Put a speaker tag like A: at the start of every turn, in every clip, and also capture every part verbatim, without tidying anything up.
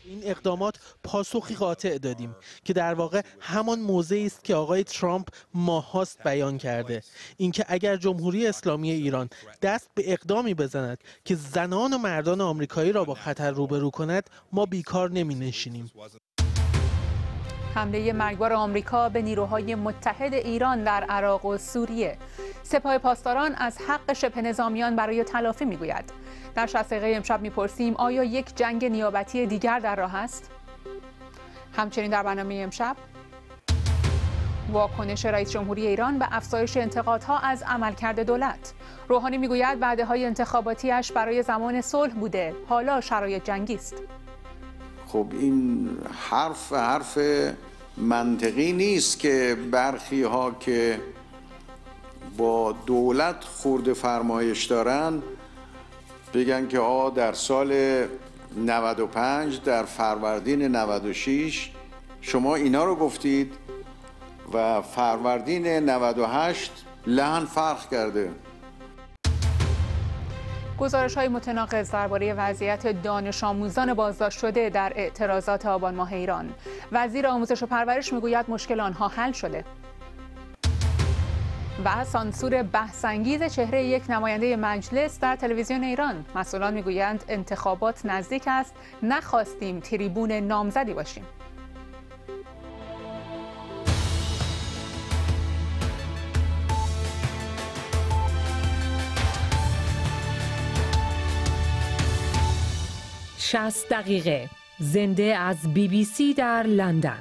A: این اقدامات پاسخی قاطع دادیم که در واقع همان موضعی است که آقای ترامپ ماهاست بیان کرده، اینکه اگر جمهوری اسلامی ایران دست به اقدامی بزند که زنان و مردان آمریکایی را با خطر روبرو کند، ما بیکار نمی‌نشینیم.
B: حمله مرگبار آمریکا به نیروهای متحد ایران در عراق و سوریه. سپاه پاسداران از حق شبه نظامیان برای تلافی میگوید. در شصت دقیقه امشب میپرسیم آیا یک جنگ نیابتی دیگر در راه است؟ همچنین در برنامه امشب واکنش رئیس جمهوری ایران به افزایش انتقادها از عملکرد دولت. روحانی میگوید وعده‌های انتخاباتیش برای زمان صلح بوده، حالا شرایط جنگی است.
C: خب این حرف حرف منطقی نیست که برخی ها که با دولت خورده فرمایش دارن بگن که آ در سال نود و پنج در فروردین نود و شش شما اینا رو گفتید و فروردین نود و هشت لحن فرق کرده.
B: گزارش‌های متناقض درباره وضعیت دانش آموزان بازداشت شده در اعتراضات آبان ماه ایران. وزیر آموزش و پرورش میگوید مشکل آنها حل شده. و سانسور بحث‌انگیز چهره یک نماینده مجلس در تلویزیون ایران. مسئولان میگویند انتخابات نزدیک است، نخواستیم تریبون نامزدی باشیم.
D: شصت دقیقه زنده از بی بی سی در لندن.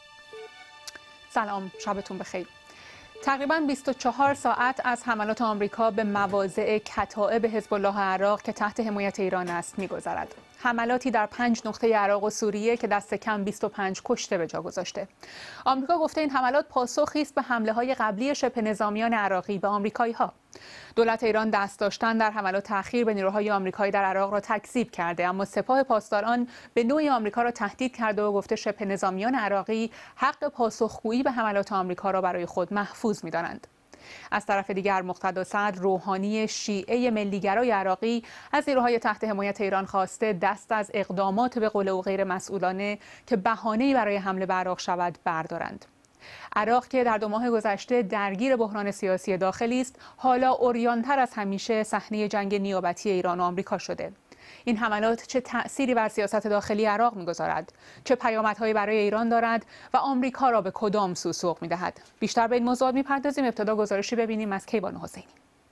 B: سلام، شبتون بخیر. تقریباً بیست و چهار ساعت از حملات آمریکا به مواضع کتائب حزب الله عراق که تحت حمایت ایران است می‌گذرد. حملاتی در پنج نقطه عراق و سوریه که دست کم بیست و پنج کشته به جا گذاشته. آمریکا گفته این حملات پاسخی است به حمله‌های قبلی شبه نظامیان عراقی به آمریکایی‌ها. دولت ایران دست داشتن در حملات تأخیر به نیروهای آمریکایی در عراق را تکذیب کرده، اما سپاه پاسداران به نوعی آمریکا را تهدید کرده و گفته شبه نظامیان عراقی حق پاسخگویی به حملات آمریکا را برای خود محفوظ می‌دانند. از طرف دیگر مقتدا صدر روحانی شیعه ملیگرای عراقی از نیروهای تحت حمایت ایران خواسته دست از اقدامات به قول او غیر مسئولانه که بهانه‌ای برای حمله به عراق شود بردارند. عراق که در دو ماه گذشته درگیر بحران سیاسی داخلی است، حالا عریان‌تر از همیشه صحنه جنگ نیابتی ایران و آمریکا شده. این حملات چه تأثیری بر سیاست داخلی عراق می‌گذارد؟ چه پیامدهایی برای ایران دارد و آمریکا را به کدام سو سوق می‌دهد؟ بیشتر به این موضوعات می‌پردازیم. ابتدا گزارشی ببینیم از کیوان حسینی.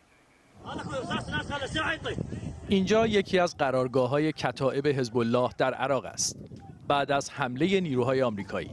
E: اینجا یکی از قرارگاه‌های کتائب حزب الله در عراق است. بعد از حمله نیروهای آمریکایی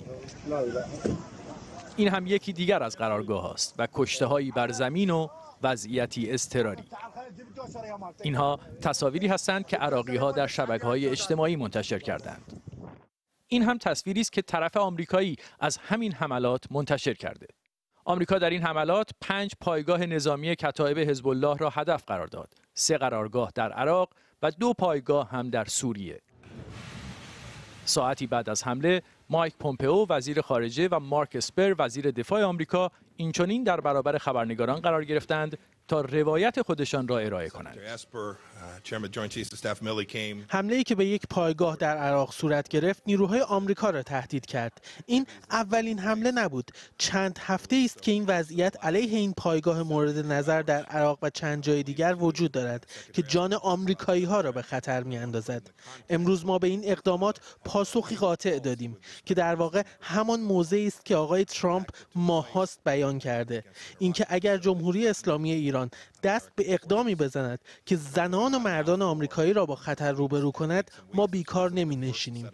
E: این هم یکی دیگر از قرارگاه است و کشته‌هایی بر زمین و وضعیتی اضطراری. اینها تصاویری هستند که عراقی‌ها در شبکه‌های اجتماعی منتشر کردند. این هم تصویری است که طرف آمریکایی از همین حملات منتشر کرده. آمریکا در این حملات پنج پایگاه نظامی کتائب حزب الله را هدف قرار داد. سه قرارگاه در عراق و دو پایگاه هم در سوریه. ساعتی بعد از حمله مایک پومپئو وزیر خارجه و مارک اسپر وزیر دفاع آمریکا اینچنین در برابر خبرنگاران قرار گرفتند تا روایت خودشان را ارائه کنند.
A: حمله‌ای که به یک پایگاه در عراق صورت گرفت نیروهای آمریکا را تهدید کرد. این اولین حمله نبود. چند هفته است که این وضعیت علیه این پایگاه مورد نظر در عراق و چند جای دیگر وجود دارد که جان آمریکایی‌ها را به خطر می‌اندازد. امروز ما به این اقدامات پاسخی قاطع دادیم که در واقع همان موضعی است که آقای ترامپ ماهاست بیان کرده، اینکه اگر جمهوری اسلامی ایران دست به اقدامی بزند که زنان و مردان آمریکایی را با خطر روبرو کند، ما بیکار نمی‌نشینیم.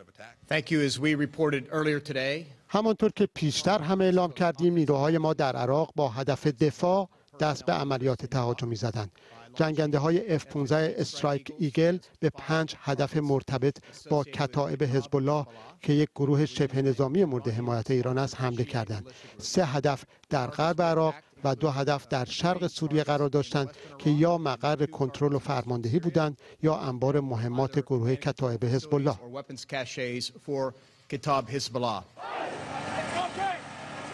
F: همانطور که پیشتر هم اعلام کردیم، نیروهای ما در عراق با هدف دفاع دست به عملیات تهاجمی زدند. جنگنده های اف پانزده استرایک ایگل به پنج هدف مرتبط با کتائب حزب الله که یک گروه شبه نظامی مورد حمایت ایران است حمله کردند. سه هدف در غرب عراق و دو هدف در شرق سوریه قرار داشتند که یا مقر کنترل و فرماندهی بودند یا انبار مهمات گروه کتائب حزب الله.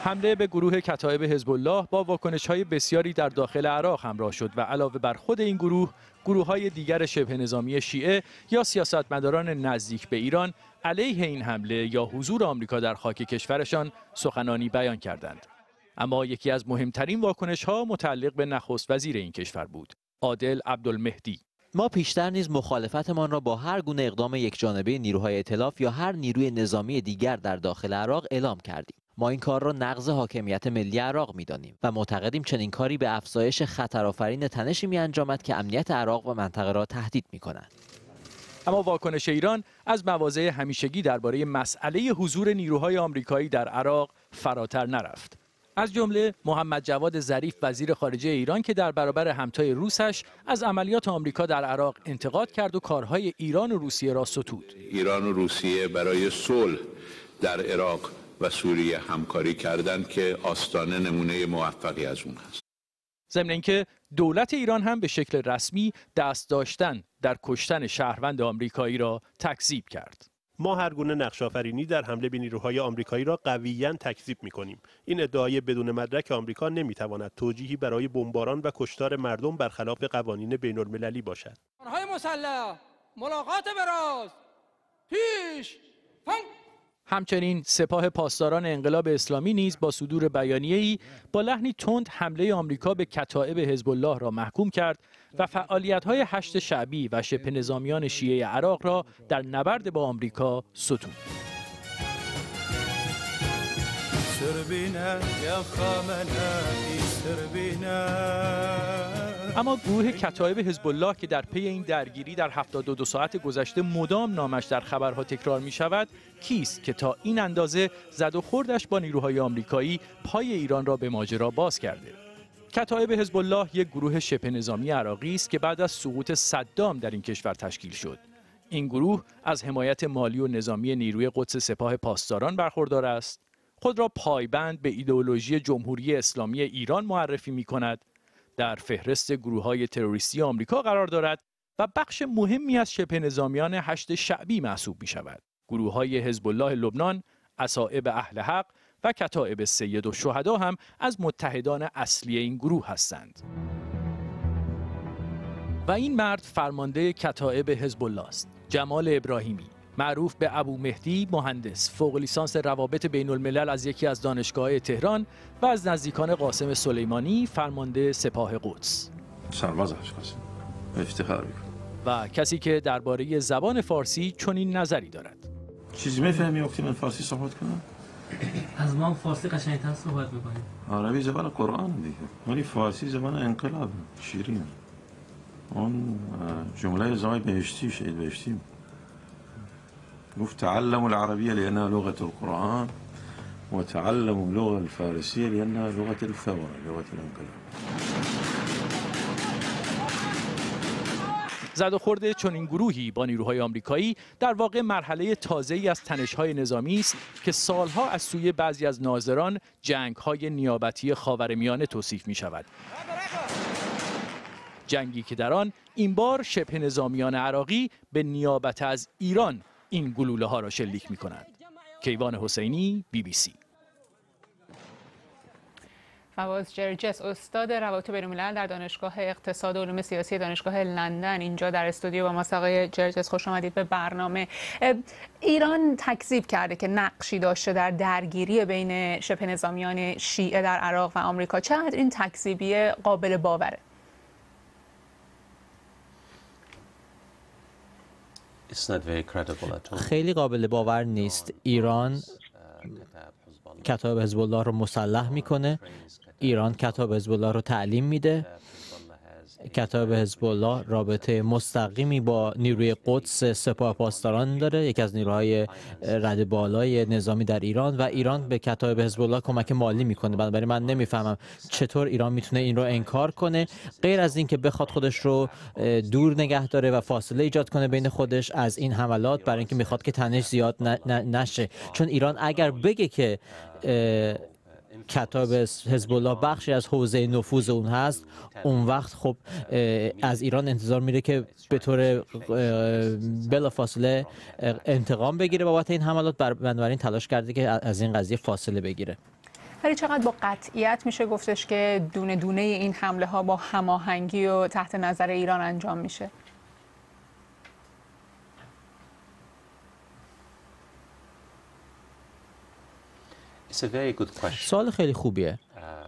E: حمله به گروه کتایب حزب الله با واکنش‌های بسیاری در داخل عراق همراه شد و علاوه بر خود این گروه، گروه‌های دیگر شبه نظامی شیعه یا سیاستمداران نزدیک به ایران علیه این حمله یا حضور آمریکا در خاک کشورشان سخنانی بیان کردند. اما یکی از مهمترین واکنش‌ها متعلق به نخست وزیر این کشور بود، عادل عبدالمهدی.
G: ما پیشتر نیز مخالفتمان را با هر گونه اقدام یکجانبه نیروهای ائتلاف یا هر نیروی نظامی دیگر در داخل عراق اعلام کردیم. ما این کار را نقض حاکمیت ملی عراق می‌دانیم و معتقدیم چنین کاری به افزایش خطرآفرین تنشی می‌انجامد که امنیت عراق و منطقه را تهدید می‌کند.
E: اما واکنش ایران از مواضع همیشگی درباره مسئله حضور نیروهای آمریکایی در عراق فراتر نرفت. از جمله محمد جواد ظریف وزیر خارجه ایران که در برابر همتای روسش از عملیات آمریکا در عراق انتقاد کرد و کارهای ایران و روسیه را ستود.
H: ایران و روسیه برای صلح در عراق و سوریه همکاری کردند که آستانه نمونه موفقی از اون است.
E: ضمن اینکه دولت ایران هم به شکل رسمی دست داشتن در کشتن شهروند آمریکایی را تکذیب کرد.
I: ما هر گونه نقش‌آفرینی در حمله به نیروهای آمریکایی را قویاً تکذیب می‌کنیم. این ادعای بدون مدرک آمریکا نمی‌تواند توجیهی برای بمباران و کشتار مردم برخلاف قوانین بین‌المللی باشد.
J: آنهای مسلح ملاقات براز پیش فنگ.
E: همچنین سپاه پاسداران انقلاب اسلامی نیز با صدور بیانیه‌ای با لحنی تند حمله آمریکا به کتایب حزب الله را محکوم کرد و فعالیت‌های هشت شعبی و شبه نظامیان شیعه عراق را در نبرد با آمریکا ستود. اما گروه کتایب حزب الله که در پی این درگیری در هفتاد و دو ساعت گذشته مدام نامش در خبرها تکرار می شود، کیست که تا این اندازه زد و خوردش با نیروهای آمریکایی پای ایران را به ماجرا باز کرده؟ کتایب حزب الله یک گروه شبه نظامی عراقی است که بعد از سقوط صدام در این کشور تشکیل شد. این گروه از حمایت مالی و نظامی نیروی قدس سپاه پاسداران برخوردار است. خود را پایبند به ایدئولوژی جمهوری اسلامی ایران معرفی می کند. در فهرست گروه‌های تروریستی آمریکا قرار دارد و بخش مهمی از شبه نظامیان هشت شعبی محسوب می شود. گروه‌های حزب الله لبنان، اصائب اهل حق و کتائب سید الشهدا هم از متحدان اصلی این گروه هستند. و این مرد فرمانده کتائب حزب الله است، جمال ابراهیمی، معروف به ابو مهدی، مهندس، فوق لیسانس روابط بین الملل از یکی از دانشگاه‌های تهران و از نزدیکان قاسم سلیمانی، فرمانده سپاه قدس.
K: سرباز اشخاص افتخار می‌کنم.
E: و کسی که درباره زبان فارسی چنین نظری دارد.
K: چیزی می‌فهمی وقتی من فارسی صحبت کنم؟
L: از ما فارسی قشنگ‌تر صحبت می‌کنیم.
K: عربی زبان قرآن دیگه. ولی فارسی زبان انقلاب، شیرین. اون جمله زمای بهشتی شهید بهشتی گفت تعلموا العربية لأنها لغة القرآن وتعلموا اللغة الفارسية لأنها لغة الثورة لغة الانقلاب.
E: زد و خورده چون این گروهی با نیروهای آمریکایی در واقع مرحله تازه‌ای از تنش‌های نظامی است که سالها از سوی بعضی از ناظران جنگ‌های نیابتی خاورمیانه توصیف می‌شود. جنگی که در آن این بار شبه نظامیان عراقی به نیابت از ایران این گلوله ها را شلیک می کنند. کیوان حسینی، بی بی سی.
B: فواز جرجس، استاد روابط بین‌الملل در دانشگاه اقتصاد و علوم سیاسی دانشگاه لندن، اینجا در استودیو با ما. آقای جرجس خوش آمدید به برنامه. ایران تکذیب کرده که نقشی داشته در درگیری بین شبه نظامیان شیعه در عراق و آمریکا. چقدر این تکذیبی قابل باوره؟
G: خیلی قابل باور نیست. ایران کتایب حزب الله رو مسلح میکنه، ایران کتایب حزب الله رو تعلیم میده، کتایب حزب الله رابطه مستقیمی با نیروی قدس سپاه پاسداران داره، یکی از نیروهای رد بالای نظامی در ایران، و ایران به کتایب حزب الله کمک مالی میکنه. بنابراین من نمیفهمم چطور ایران میتونه این رو انکار کنه، غیر از این که بخواد خودش رو دور نگه داره و فاصله ایجاد کنه بین خودش از این حملات، برای اینکه میخواد که تنش زیاد نشه. چون ایران اگر بگه که کتایب حزب الله بخشی از حوزه نفوذ اون هست، اون وقت خب از ایران انتظار میره که به طور بلافاصله انتقام بگیره بابت این حملات. بنابراین تلاش کرده که از این قضیه فاصله بگیره.
B: ولی چقدر با قطعیت میشه گفتش که دونه دونه این حمله ها با هماهنگی و تحت نظر ایران انجام میشه؟
G: سوال خیلی خوبیه.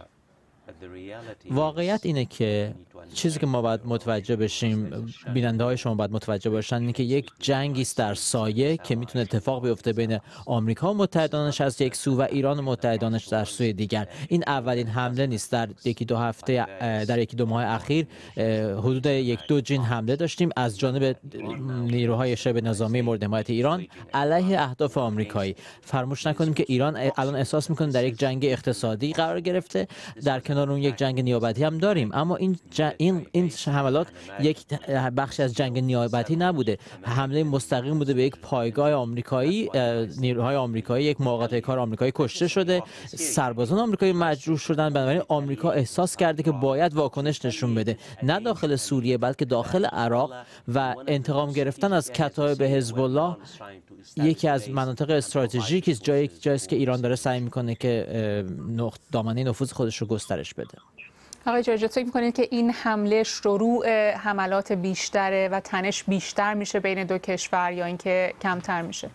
G: واقعیت اینه که چیزی که ما باید متوجه بشیم، بیننده های شما باید متوجه باشن، اینه که یک جنگی است در سایه که میتونه اتفاق بیفته بین آمریکا و متحدانش از یک سو و ایران و متحدانش در سوی دیگر. این اولین حمله نیست. در یکی دو هفته در یکی دو ماه اخیر حدود یک دو جین حمله داشتیم از جانب نیروهای شبه نظامی مورد حمایت ایران علیه اهداف آمریکایی. فراموش نکنیم که ایران الان احساس میکنه در یک جنگ اقتصادی قرار گرفته، در کنار اون یک جنگ نیابتی هم داریم، اما این جن... این این حملات یک بخشی از جنگ نیابتی نبوده. حمله مستقیم بوده به یک پایگاه آمریکایی. نیروهای آمریکایی، یک مقاطعه کار آمریکایی کشته شده، سربازان آمریکایی مجروح شدن. بنابراین آمریکا احساس کرده که باید واکنش نشون بده، نه داخل سوریه بلکه داخل عراق، و انتقام گرفتن از کتایب حزب الله یکی از مناطق استراتژیکی است، جایی جاییست که ایران داره سعی میکنه که دامنه نفوذ خودش رو گسترش بده.
B: آقای جرجت، فکر میکنید که این حمله شروع حملات بیشتره و تنش بیشتر میشه بین دو کشور یا اینکه کمتر میشه؟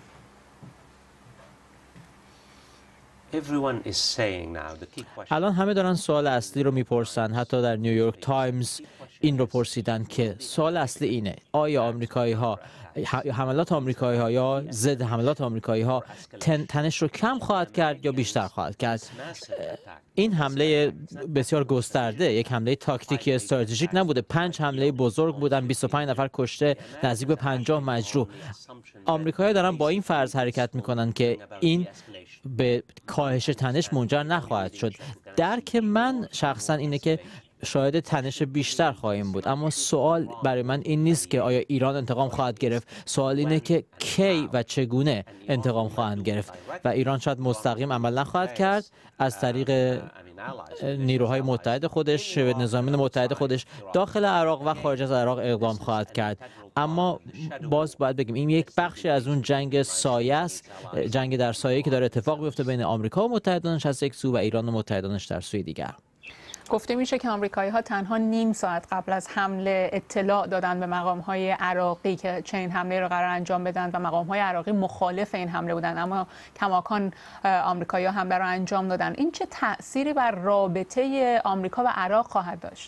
G: الان همه دارن سوال اصلی رو میپرسن. حتی در نیویورک تایمز این رو پرسیدن که سوال اصلی اینه: آیا آمریکایی ها، حملات آمریکایی ها یا ضد حملات آمریکایی ها تن، تنش رو کم خواهد کرد یا بیشتر خواهد کرد؟ این حمله بسیار گسترده، یک حمله تاکتیکی استراتژیک نبوده. پنج حمله بزرگ بودن، بیست و پنج نفر کشته، نزدیک به پنجاه مجروح. آمریکایی‌ها دارن با این فرض حرکت میکنن که این به کاهش تنش منجر نخواهد شد. درک من شخصا اینه که شاید تنش بیشتر خواهیم بود، اما سوال برای من این نیست که آیا ایران انتقام خواهد گرفت. سوال اینه که کی و چگونه انتقام خواهند گرفت، و ایران شاید مستقیم عمل نخواهد کرد، از طریق نیروهای متحد خودش، شبه نظامی متحد خودش داخل عراق و خارج از عراق اقدام خواهد کرد. اما باز باید بگیم این یک بخشی از اون جنگ سایه است، جنگ در سایه که داره اتفاق میفته بین آمریکا و متحدانش از یک سو و ایران و متحدانش در سوی دیگر.
B: گفته میشه که آمریکایی‌ها تنها نیم ساعت قبل از حمله اطلاع دادن به مقام‌های عراقی که چنین حمله رو قرار انجام بدن و مقام‌های عراقی مخالف این حمله بودن، اما کماکان آمریکایی‌ها حمله رو انجام دادن. این چه تأثیری بر رابطه آمریکا و عراق خواهد داشت؟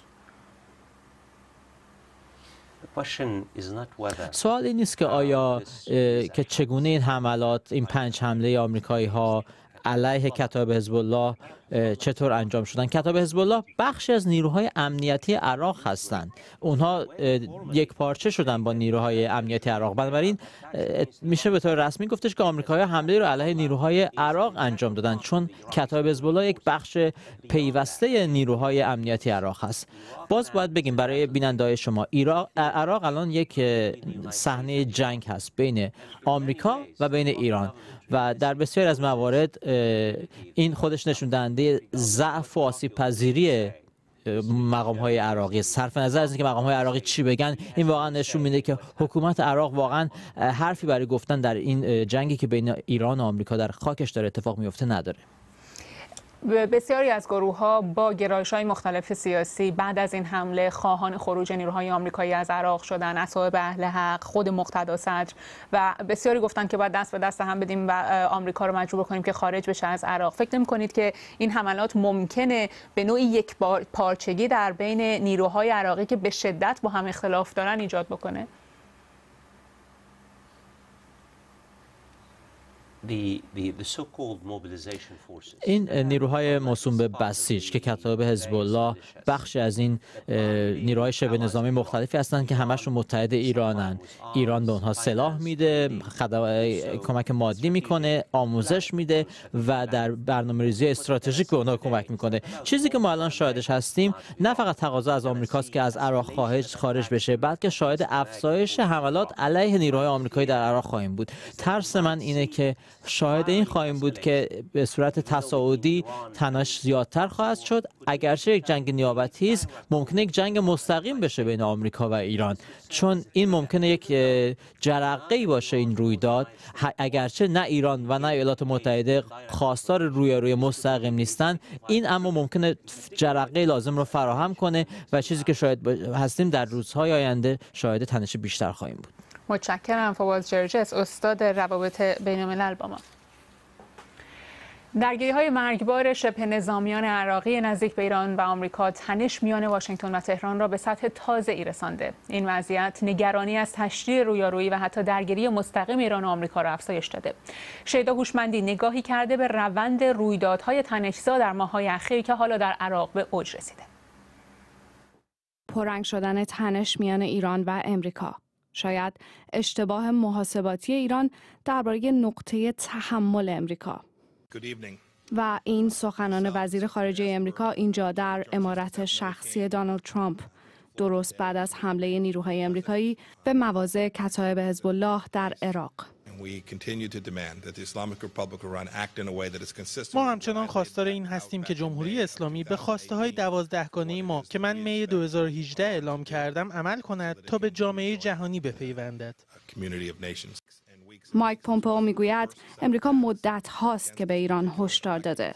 G: سوال این نیست که آیا که چگونه این حملات، این پنج حمله آمریکایی‌ها علیه کتایب حزب الله چطور انجام شدن. کتایب حزب الله بخشی از نیروهای امنیتی عراق هستند. اونها یک پارچه شدن با نیروهای امنیتی عراق. بنابراین میشه به طور رسمی گفتش که آمریکایی‌ها حمله رو علیه نیروهای عراق انجام دادن، چون کتایب حزب الله یک بخش پیوسته نیروهای امنیتی عراق هست. باز باید بگیم برای بیننده‌های شما، عراق الان یک صحنه جنگ هست بین آمریکا و بین ایران، و در بسیاری از موارد این خودش نشون دهنده ضعف و آسیب پذیری مقام های عراقی. صرف نظر از اینکه مقام های عراقی چی بگن، این واقعا نشون میده که حکومت عراق واقعا حرفی برای گفتن در این جنگی که بین ایران و آمریکا در خاکش داره اتفاق میفته نداره.
B: بسیاری از گروه‌ها با گرایش‌های مختلف سیاسی بعد از این حمله خواهان خروج نیروهای آمریکایی از عراق شدن، اصحاب اهل حق، خود مقتدا صدر، و بسیاری گفتن که باید دست به دست هم بدیم و آمریکا رو مجبور کنیم که خارج بشه از عراق. فکر نمی‌کنید که این حملات ممکنه به نوعی یک پارچگی در بین نیروهای عراقی که به شدت با هم اختلاف دارن ایجاد بکنه؟
G: این نیروهای موسوم به بسیج که کتایب حزب الله بخشی از این نیروهای شبه نظامی مختلفی هستند که همشون متحد ایرانن. ایران به اونها سلاح میده، کمک مادی میکنه، آموزش میده و در برنامه‌ریزی استراتژیک به اونها کمک میکنه. چیزی که ما الان شاهدش هستیم نه فقط تقاضا از آمریکاست که از عراق خارج خارج بشه، بلکه شاهد افزایش حملات علیه نیروهای آمریکایی در عراق خواهیم بود. ترس من اینه که شاهد این خواهیم بود که به صورت تصاعدی تنش زیادتر خواهد شد. اگرچه یک جنگ نیابتی است، ممکنه یک جنگ مستقیم بشه بین آمریکا و ایران، چون این ممکنه یک جرقه‌ای باشه این رویداد. اگرچه نه ایران و نه ایالات متحده خواستار رویاروی مستقیم نیستن، این اما ممکنه جرقه لازم رو فراهم کنه و چیزی که شاید هستیم در روزهای آینده شاهد تنش بیشتر خواهیم بود.
B: متشکرم. فواز جرجس، استاد روابط بین الملل با ما. درگیری‌های مرگبار شبه نظامیان عراقی نزدیک به ایران و آمریکا تنش میان واشنگتن و تهران را به سطح تازه‌ای رسانده. این وضعیت نگرانی از تشدید رویارویی و حتی درگیری مستقیم ایران و آمریکا را افزایش داده. شیدا هوشمندی نگاهی کرده به روند رویدادهای تنش‌زا در ماه‌های اخیر که حالا در عراق به اوج رسیده.
M: پررنگ شدن تنش میان ایران و آمریکا. شاید اشتباه محاسباتی ایران درباره نقطه تحمل آمریکا. و این سخنان وزیر خارجه آمریکا اینجا در عمارت شخصی دونالد ترامپ، درست بعد از حمله نیروهای آمریکایی به مواضع کتایب حزب الله در عراق.
A: ما همچنان خواستار این هستیم که جمهوری اسلامی به خواسته های دوازدهگانه ما که من می دو هزار و هجده اعلام کردم عمل کند تا به جامعه جهانی بپیوندد.
M: مایک پومپئو میگوید امریکا مدت هاست که به ایران هشدار داده.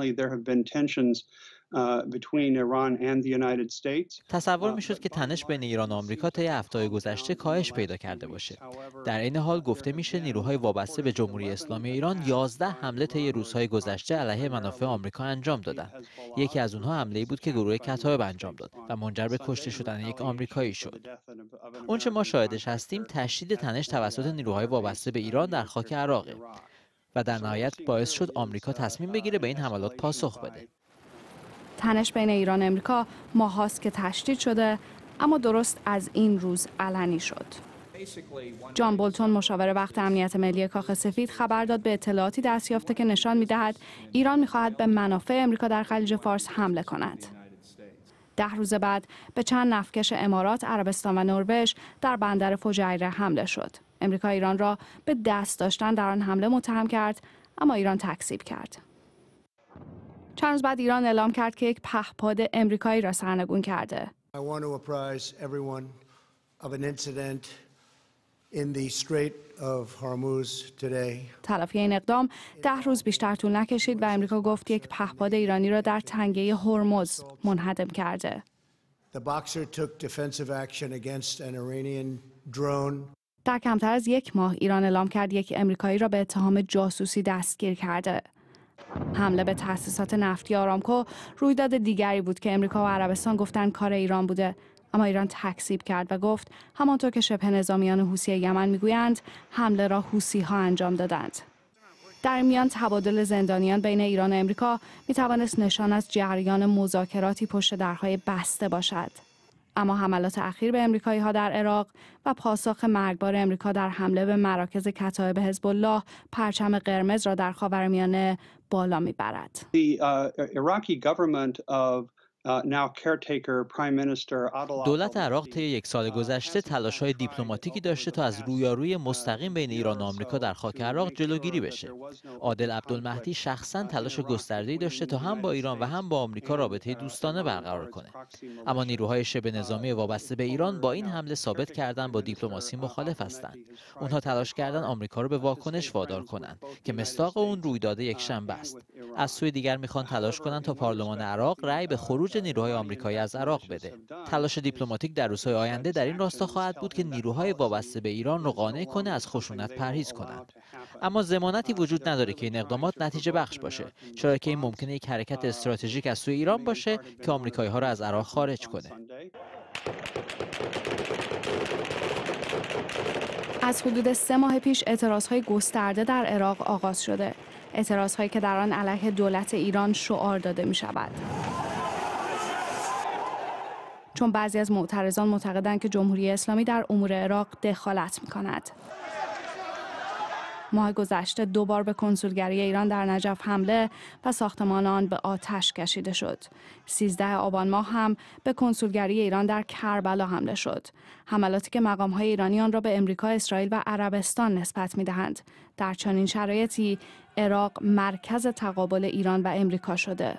G: تصور میشد که تنش بین ایران و آمریکا طی هفته‌های گذشته کاهش پیدا کرده باشه. در این حال گفته میشه نیروهای وابسته به جمهوری اسلامی ایران یازده حمله طی روزهای گذشته علیه منافع آمریکا انجام دادند. یکی از اونها حمله‌ای بود که گروه کتایب انجام داد و منجر به کشته شدن یک آمریکایی شد. اونچه ما شاهدش هستیم تشدید تنش توسط نیروهای وابسته به ایران در خاک عراقه و در نهایت باعث شد آمریکا تصمیم بگیره به این حملات پاسخ بده.
M: تنش بین ایران و آمریکا ماهاست که تشدید شده، اما درست از این روز علنی شد. جان بولتون، مشاور وقت امنیت ملی کاخ سفید، خبر داد به اطلاعاتی دست یافته که نشان می‌دهد ایران می‌خواهد به منافع آمریکا در خلیج فارس حمله کند. ده روز بعد به چند نفتکش امارات، عربستان و نروژ در بندر فجیره حمله شد. آمریکا ایران را به دست داشتن در آن حمله متهم کرد، اما ایران تکذیب کرد. چند روز بعد ایران اعلام کرد که یک پهپاد آمریکایی را سرنگون کرده. تلافی این اقدام ده روز بیشتر طول نکشید و آمریکا گفت یک پهپاد ایرانی را در تنگه هرمز منهدم کرده. در کمتر از یک ماه ایران اعلام کرد یک آمریکایی را به اتهام جاسوسی دستگیر کرده. حمله به تأسیسات نفتی آرامکو رویداد دیگری بود که آمریکا و عربستان گفتند کار ایران بوده، اما ایران تکذیب کرد و گفت همانطور که شبه نظامیان حوثی یمن میگویند حمله را حوثی‌ها انجام دادند. در این میان تبادل زندانیان بین ایران و آمریکا میتوانست نشان از جریان مذاکراتی پشت درهای بسته باشد. اما حملات اخیر به آمریکایی‌ها در عراق و پاسخ مرگبار آمریکا در حمله به مراکز کتایب حزب الله پرچم قرمز را در خاورمیانه بالا میبرد.
G: دولت عراق طی یک سال گذشته تلاش‌های دیپلماتیکی داشته تا از رویارویی مستقیم بین ایران و آمریکا در خاک عراق جلوگیری بشه. عادل عبدالمهدی شخصاً تلاش گسترده‌ای داشته تا هم با ایران و هم با آمریکا رابطه دوستانه برقرار کنه. اما نیروهای شبه نظامی وابسته به ایران با این حمله ثابت کردن با دیپلماسی مخالف هستند. اونها تلاش کردن آمریکا رو به واکنش وادار کنند که مصداق اون رویداد یکشنبه است. از سوی دیگر میخوان تلاش کنند تا پارلمان عراق رأی به خروج نیروهای آمریکایی از عراق بده. تلاش دیپلماتیک در روزهای آینده در این راستا خواهد بود که نیروهای وابسته به ایران رو قانع کنه از خشونت پرهیز کنند. اما ضمانتی وجود نداره که این اقدامات نتیجه بخش باشه، چرا که این ممکنه یک حرکت استراتژیک از سوی ایران باشه که آمریکایی‌ها رو از عراق خارج کنه.
M: از حدود سه ماه پیش اعتراضهای گسترده در عراق آغاز شده. اعتراضهایی که در آن علیه دولت ایران شعار داده می شود. چون بعضی از معترضان معتقدند که جمهوری اسلامی در امور عراق دخالت می کند. ماه گذشته دو بار به کنسولگری ایران در نجف حمله و ساختمان آن به آتش کشیده شد. سیزده آبان ماه هم به کنسولگری ایران در کربلا حمله شد. حملاتی که مقام‌های ایرانی آن را به امریکا، اسرائیل و عربستان نسبت می‌دهند. در چنین شرایطی عراق مرکز تقابل ایران و امریکا شده.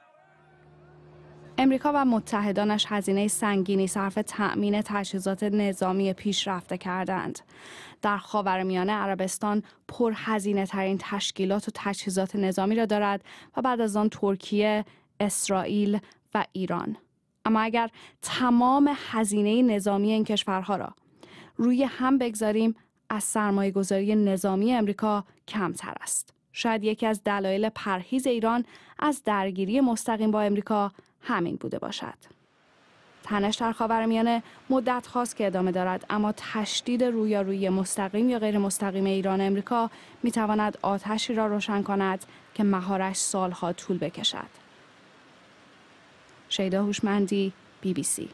M: امریکا و متحدانش هزینه سنگینی صرف تأمین تجهیزات نظامی پیشرفته کردند. در خاورمیانه عربستان پرهزینه ترین تشکیلات و تجهیزات نظامی را دارد و بعد از آن ترکیه، اسرائیل و ایران. اما اگر تمام هزینه نظامی این کشورها را روی هم بگذاریم، از سرمایه گذاری نظامی امریکا کمتر است. شاید یکی از دلایل پرهیز ایران از درگیری مستقیم با امریکا همین بوده باشد. تنش در خاورمیانه مدت خواست که ادامه دارد، اما تشدید رویارویی مستقیم یا غیر مستقیم ایران و امریکا می تواند آتشی را روشن کند که مهارش سالها طول بکشد. شیدا هوشمندی، بی بی سی.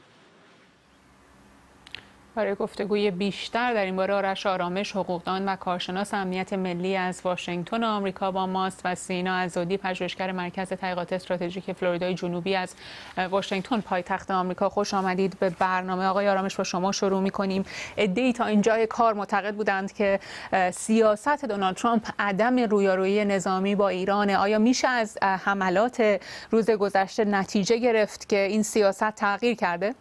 B: برای گفتگوی بیشتر در این باره آرش آرامش، حقوقدان و کارشناس امنیت ملی از واشنگتن آمریکا با ماست و سینا عزادی، پژوهشگر مرکز تحقیقات استراتژیک فلوریدای جنوبی از واشنگتن پایتخت آمریکا. خوش آمدید به برنامه. آقای آرامش، با شما شروع می‌کنیم. عده‌ای تا اینجای کار معتقد بودند که سیاست دونالد ترامپ عدم رویارویی نظامی با ایران. آیا میشه از حملات روز گذشته نتیجه گرفت که این سیاست تغییر کرده؟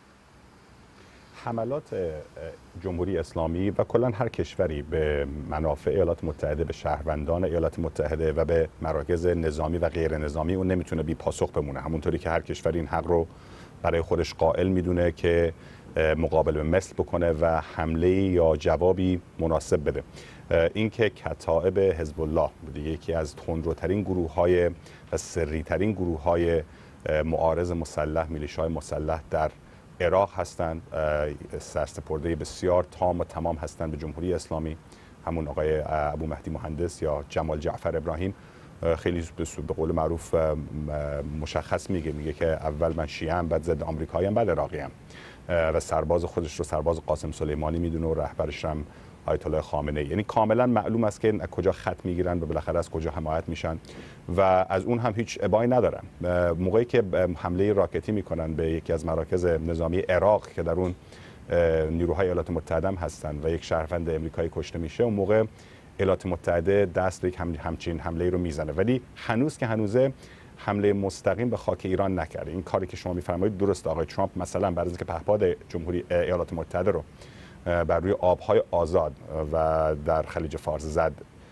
N: حملات جمهوری اسلامی و کلا هر کشوری به منافع ایالات متحده، به شهروندان ایالات متحده و به مراکز نظامی و غیر نظامی اون نمیتونه بی پاسخ بمونه. همونطوری که هر کشوری این حق رو برای خودش قائل میدونه که مقابل به مثل بکنه و حمله یا جوابی مناسب بده. اینکه کتائب حزب الله بوده یکی از تندروترین گروه‌های و سری‌ترین گروه‌های معارض مسلح، میلیشه‌های مسلح در عراق هستند، سرسپرده بسیار تام و تمام هستند به جمهوری اسلامی، همون آقای ابو مهدی مهندس یا جمال جعفر ابراهیم خیلی به قول معروف مشخص میگه میگه که اول من شیعه ام، بعد ضد آمریکایی ام، بعد عراقی ام و سرباز خودش رو سرباز قاسم سلیمانی میدونه و رهبرش هم آیت الله خامنه ای. یعنی کاملا معلوم است که از کجا خط میگیرن و بالاخره از کجا حمایت میشن و از اون هم هیچ ابایی ندارن. موقعی که حمله راکتی میکنن به یکی از مراکز نظامی عراق که در اون نیروهای ایالات متحده هم هستن و یک شهروند امریکایی کشته میشه، اون موقع ایالات متحده دست به یک همچین حمله رو میزنه، ولی هنوز که هنوزه حمله مستقیم به خاک ایران نکرده. این کاری که شما میفرمایید درست. آقای ترامپ مثلا برای اینکه پهپاد جمهوری ایالات متحده رو بر روی آبهای آزاد و در خلیج فارس زد،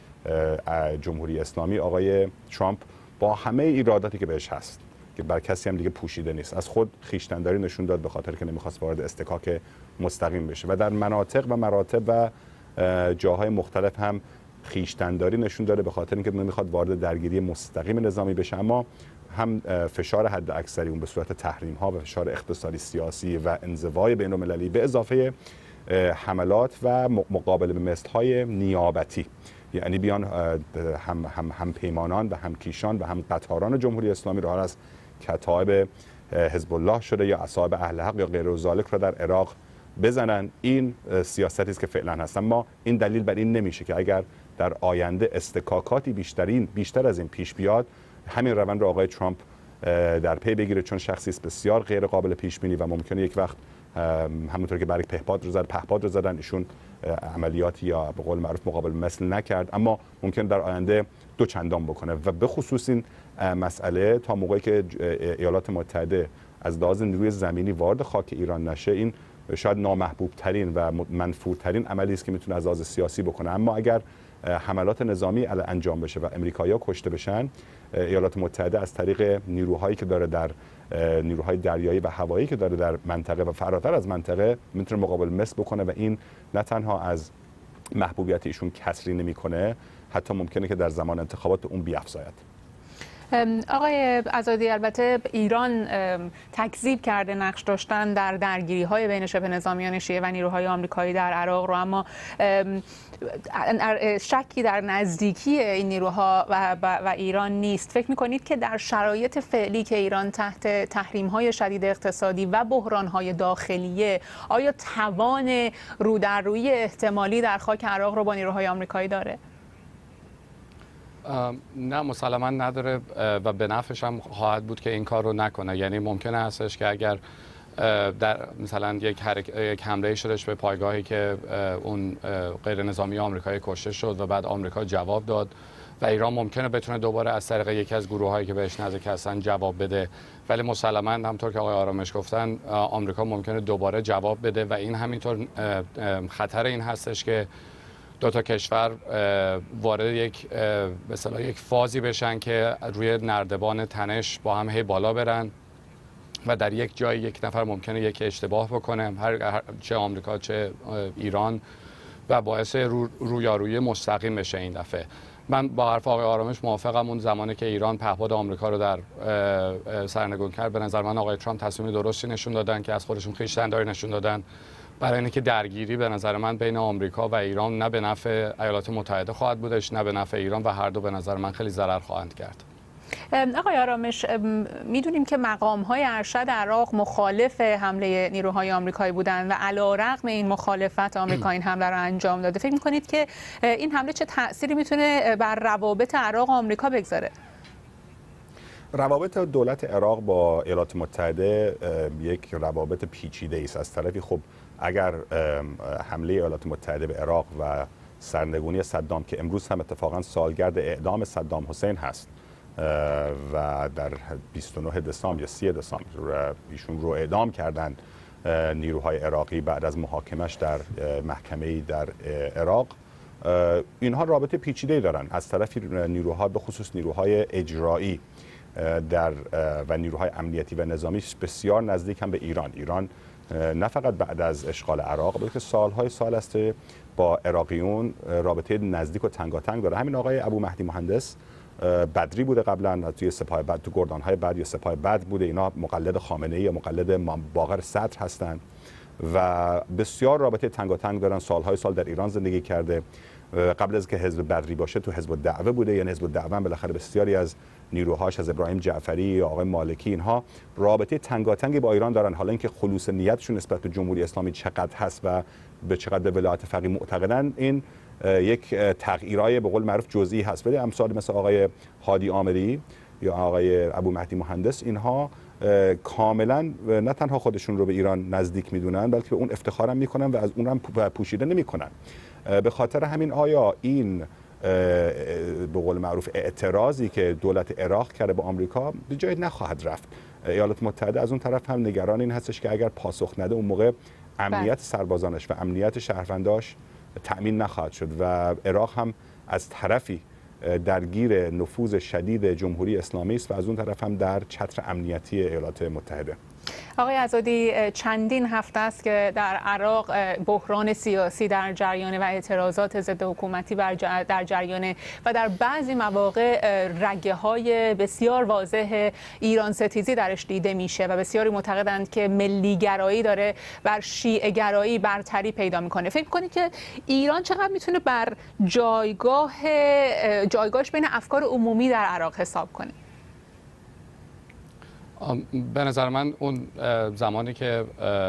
N: جمهوری اسلامی، آقای ترامپ با همه ایراداتی که بهش هست که بر کسی هم دیگه پوشیده نیست، از خود خویشتن‌داری نشون داد به خاطر که نمیخواست وارد استکاک مستقیم بشه و در مناطق و مراتب و جاهای مختلف هم خویشتن‌داری نشون داده به خاطر اینکه نمیخواد وارد درگیری مستقیم نظامی بشه، اما هم فشار حد اکثری اون به صورت تحریم ها و فشار اقتصادی سیاسی و انزوای بین المللی به اضافه حملات و مقابله به مثل‌های نیابتی، یعنی بیان هم هم هم پیمانان و هم کیشان و هم قطاران جمهوری اسلامی رو از کتائب حزب الله شده یا اصحاب اهل حق یا غیر ذالک رو در عراق بزنن. این سیاستی است که فعلا هست، اما این دلیل بر این نمیشه که اگر در آینده استکاکاتی بیشترین بیشتر از این پیش بیاد، همین روند رو آقای ترامپ در پی بگیره، چون شخصی است بسیار غیر قابل پیش بینی و ممکنه یک وقت همونطور که برای پهپاد رو زد پهپاد رو زدن ایشون عملیاتی یا به قول معروف مقابل مثل نکرد، اما ممکن در آینده دو چندان بکنه و به خصوص این مسئله تا موقعی که ایالات متحده از لحاظ نیروی زمینی وارد خاک ایران نشه، این شاید نامحبوب ترین و منفور ترین عملی است که میتونه از لحاظ سیاسی بکنه. اما اگر حملات نظامی انجام بشه و امریکایی‌ها کشته بشن، ایالات متحده از طریق نیروهایی که داره در نیروهای دریایی و هوایی که داره در منطقه و فراتر از منطقه میتونه مقابل مثل بکنه و این نه تنها از محبوبیت ایشون کسری نمیکنه، حتی ممکنه که در زمان انتخابات اون بیافزاید.
B: آقای عزادی، البته ایران تکذیب کرده نقش داشتن در درگیری‌های بین شبه نظامیان شیعه و نیروهای آمریکایی در عراق رو، اما شکی در نزدیکی این نیروها و, و ایران نیست. فکر می‌کنید که در شرایط فعلی که ایران تحت تحریم‌های شدید اقتصادی و بحران‌های داخلیه، آیا توان رو در روی احتمالی در خاک عراق رو با نیروهای آمریکایی داره؟
O: نه مسلما نداره و به نفعش هم خواهد بود که این کار رو نکنه. یعنی ممکنه هستش که اگر در مثلا یک, حرک... یک حمله شدش به پایگاهی که اون غیر نظامی آمریکایی کشته شد و بعد آمریکا جواب داد و ایران ممکنه بتونه دوباره از طریق یکی از گروه‌هایی که بهش نزدیک هستن جواب بده، ولی مسلما همونطور که آقای آرامش گفتن آمریکا ممکنه دوباره جواب بده و این همینطور خطر این هستش که دو تا کشور وارد یک به اصطلاح یک فازی بشن که روی نردبان تنش با هم هی بالا برن و در یک جای یک نفر ممکنه یک اشتباه بکنه، هر چه آمریکا چه ایران، و باعث رو رویارویی مستقیم بشه. این دفعه من با حرف آقای آرامش موافقم. اون زمانی که ایران پهپاد آمریکا رو در سرنگون کرد، به نظر من آقای ترامپ تصمیم درستی نشون دادن که از خودشون خویشتنداری نشون دادن، برای اینکه درگیری به نظر من بین آمریکا و ایران نه به نفع ایالات متحده خواهد بودش نه به نفع ایران و هر دو به نظر من خیلی ضرر خواهند کرد.
B: آقای آرامش، میدونیم که مقام‌های ارشد عراق مخالف حمله نیروهای آمریکایی بودند و علی‌رغم این مخالفت آمریکا این حمله رو انجام داده. فکر می‌کنید که این حمله چه تأثیری میتونه بر روابط عراق و آمریکا بگذاره؟
N: روابط دولت عراق با ایالات متحده یک روابط پیچیده است. از طرفی خب اگر حمله ایالات متحده به عراق و سرنگونی صدام که امروز هم اتفاقا سالگرد اعدام صدام حسین هست و در بیست و نه دسامبر یا سی دسامبر ایشون رو اعدام کردن نیروهای عراقی بعد از محاکمش در محکمه‌ای در عراق، اینها رابطه پیچیده‌ای دارن. از طرفی نیروها به خصوص نیروهای اجرایی در و نیروهای امنیتی و نظامی بسیار نزدیک هم به ایران. ایران نه فقط بعد از اشغال عراق بلکه سالهای سال است با عراقیون رابطه نزدیک و تنگاتنگ داره. همین آقای ابو مهدی مهندس بدری بوده قبلا توی سپاه بد، تو گردانهای بد یا سپاه بد بوده. اینا مقلد خامنه‌ای یا مقلد باقر صدر هستند و بسیار رابطه تنگاتنگ دارن. سالهای سال در ایران زندگی کرده. قبل از که حزب بدری باشه تو حزب الدعوه بوده، یعنی حزب الدعوه بالاخره بسیاری از نیروهاش از ابراهیم جعفری یا آقای مالکی اینها رابطه تنگاتنگی با ایران دارن. حالا اینکه خلوص نیتشون نسبت به جمهوری اسلامی چقدر هست و به چقدر به ولایت فقیه معتقدن، این یک تغییرای به قول معروف جزئی هست. ولی امثال مثل آقای هادی آمری یا آقای ابو مهدی مهندس اینها کاملا نه تنها خودشون رو به ایران نزدیک میدونن بلکه به اون افتخارم میکنن و از اون هم پوشیده نمیکنن. به خاطر همین آیا این به قول معروف اعتراضی که دولت عراق کرده به آمریکا به جای نخواهد رفت. ایالات متحده از اون طرف هم نگران این هستش که اگر پاسخ نده اون موقع امنیت سربازانش و امنیت شهرونداش تأمین نخواهد شد و عراق هم از طرفی درگیر نفوذ شدید جمهوری اسلامی است و از اون طرف هم در چتر امنیتی ایالات متحده.
B: آقای عزادی، چندین هفته است که در عراق بحران سیاسی در جریان و اعتراضات ضد حکومتی در جریان و در بعضی مواقع رگه های بسیار واضح ایران ستیزی درش دیده میشه و بسیاری معتقدند که ملی گرایی داره بر شیعه گرایی برتری پیدا میکنه. فکر کنید که ایران چقدر میتونه بر جایگاه جایگاهش بین افکار عمومی در عراق حساب کنه؟
O: به نظر من اون زمانی که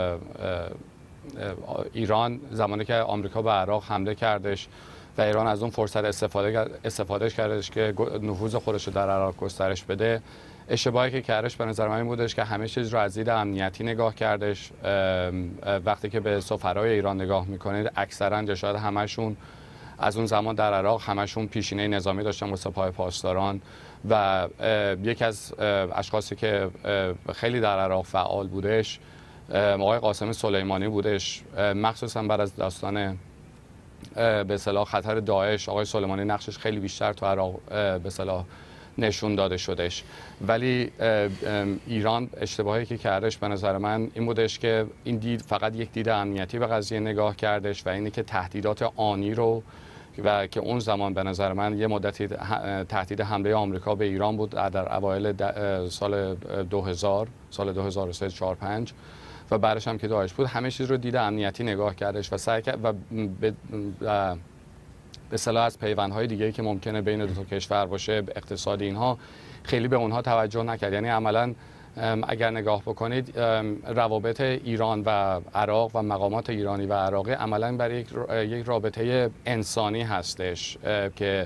O: ایران زمانی که آمریکا به عراق حمله کردش و ایران از اون فرصت استفاده استفاده کردش که نفوذ خودش رو در عراق گسترش بده، اشتباهی که کردش به نظر من این بودش که همه چیز رو از دید امنیتی نگاه کردش. وقتی که به سفرای ایران نگاه میکنید اکثرا یا شاید همشون از اون زمان در عراق همشون پیشینه نظامی داشتن با سپاه پاسداران و یکی از اشخاصی که خیلی در عراق فعال بودش آقای قاسم سلیمانی بودش، مخصوصا بعد از داستان به اصطلاح خطر داعش. آقای سلیمانی نقشش خیلی بیشتر تو عراق به اصطلاح نشون داده شدش. ولی ایران اشتباهی که کردش به نظر من این بودش که این دید فقط یک دید امنیتی به قضیه نگاه کردش و اینه که تهدیدات آنی رو و که اون زمان به نظر من یه مدتی تهدید حمله آمریکا به ایران بود در اوایل سال دو هزار سال دو هزار و سه چهار پنج و بعدش هم که داعش بود، همه چیز رو دید امنیتی نگاه کردش و سعی کرد و به به اصطلاح از پیوندهای دیگه‌ای که ممکنه بین دو تا کشور باشه، اقتصاد اینها خیلی به اونها توجه نکرد. یعنی عملاً اگر نگاه بکنید روابط ایران و عراق و مقامات ایرانی و عراقی عملاً برای یک رابطه انسانی هستش که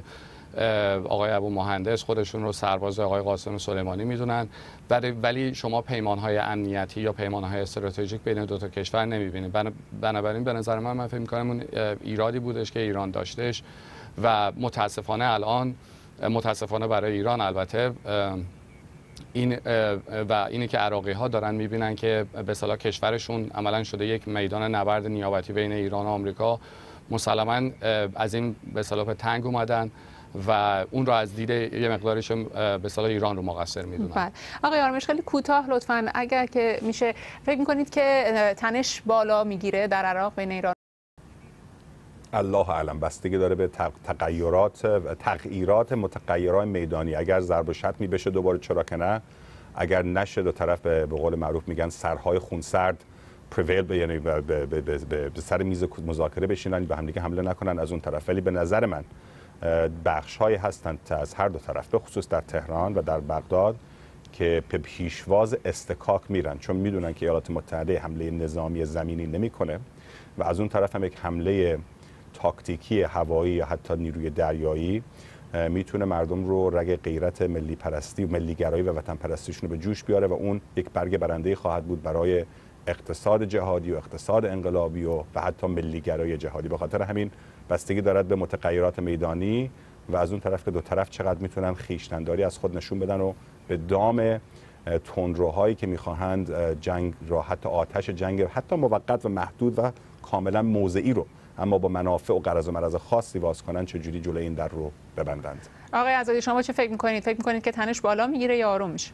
O: آقای ابو مهندس خودشون رو سرباز آقای قاسم سلیمانی میدونن، ولی شما پیمانهای امنیتی یا پیمانهای استراتژیک بین دو تا کشور نمیبینید. بنابراین به نظر من من فکر می‌کنم اون ایرادی بودش که ایران داشتش و متاسفانه الان متاسفانه برای ایران البته این و اینی که عراقی ها دارن میبینن که به اصطلاح کشورشون عملا شده یک میدان نبرد نیابتی بین ایران و آمریکا، مسلماً از این به اصطلاح تنگ اومدن و اون رو از دید یه مقداریش به اصطلاح ایران رو مقصر میدونن.
B: بله. آقای آرامش خیلی کوتاه لطفاً اگر که میشه فکر میکنید که تنش بالا میگیره در عراق بین ایران؟
N: الله اعلم، بستگی داره به تغییرات تغییرات متغیرهای میدانی. اگر ضرب و شتمی بشه دوباره چرا که نه، اگر نشه دو طرف به قول معروف میگن سرهای خونسرد پریویل، یعنی به, به, به, به, به سر میز مذاکره بشینن، به هم دیگه حمله نکنن از اون طرف. ولی به نظر من بخش‌هایی هستند از هر دو طرف، به خصوص در تهران و در بغداد، که به پیشواز استکاک میرن، چون میدونن که ایالات متحده حمله نظامی زمینی نمیکنه و از اون طرف هم یک حمله تاکتیکی هوایی یا حتی نیروی دریایی میتونه مردم رو رگ غیرت ملی پرستی و ملی گرایی و وطن پرستیشون رو به جوش بیاره و اون یک برگ برنده خواهد بود برای اقتصاد جهادی و اقتصاد انقلابی و و حتی ملی گرایی جهادی. به خاطر همین بستگی دارد به متغیرات میدانی و از اون طرف که دو طرف چقدر میتونن خویشتن‌داری از خود نشون بدن و به دام تندروهایی که میخواهند جنگ را، حتی آتش جنگ حتی موقت و محدود و کاملا موضعی رو اما با منافع و غرض و مرض خاصی واس کنن، چجوری جلوی این در رو ببندند.
B: آقای عزادی شما چه فکر میکنید؟ فکر میکنید که تنش بالا میگیره یا آروم میشه؟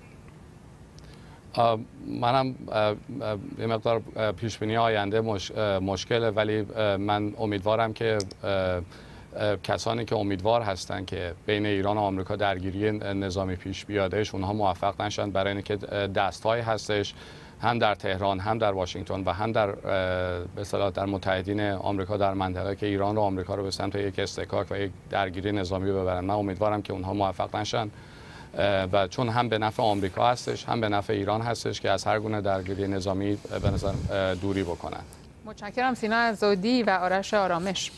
O: منم یه مقدار پیش بینی آینده مش، مشکله، ولی من امیدوارم که کسانی که امیدوار هستن که بین ایران و آمریکا درگیری نظامی پیش بیادش اونها موفق نشن، برای اینکه دست‌هایی هستش هم در تهران هم در واشنگتن و هم در به اصطلاح در متحدین آمریکا در منطقه که ایران و آمریکا رو به سمت یک استکاک و یک درگیری نظامی ببرن. من امیدوارم که اونها موفق نشن و چون هم به نفع آمریکا هستش هم به نفع ایران هستش که از هر گونه درگیری نظامی به نظر دوری بکنن.
B: متشکرم سینا عزادی و آرش آرامش.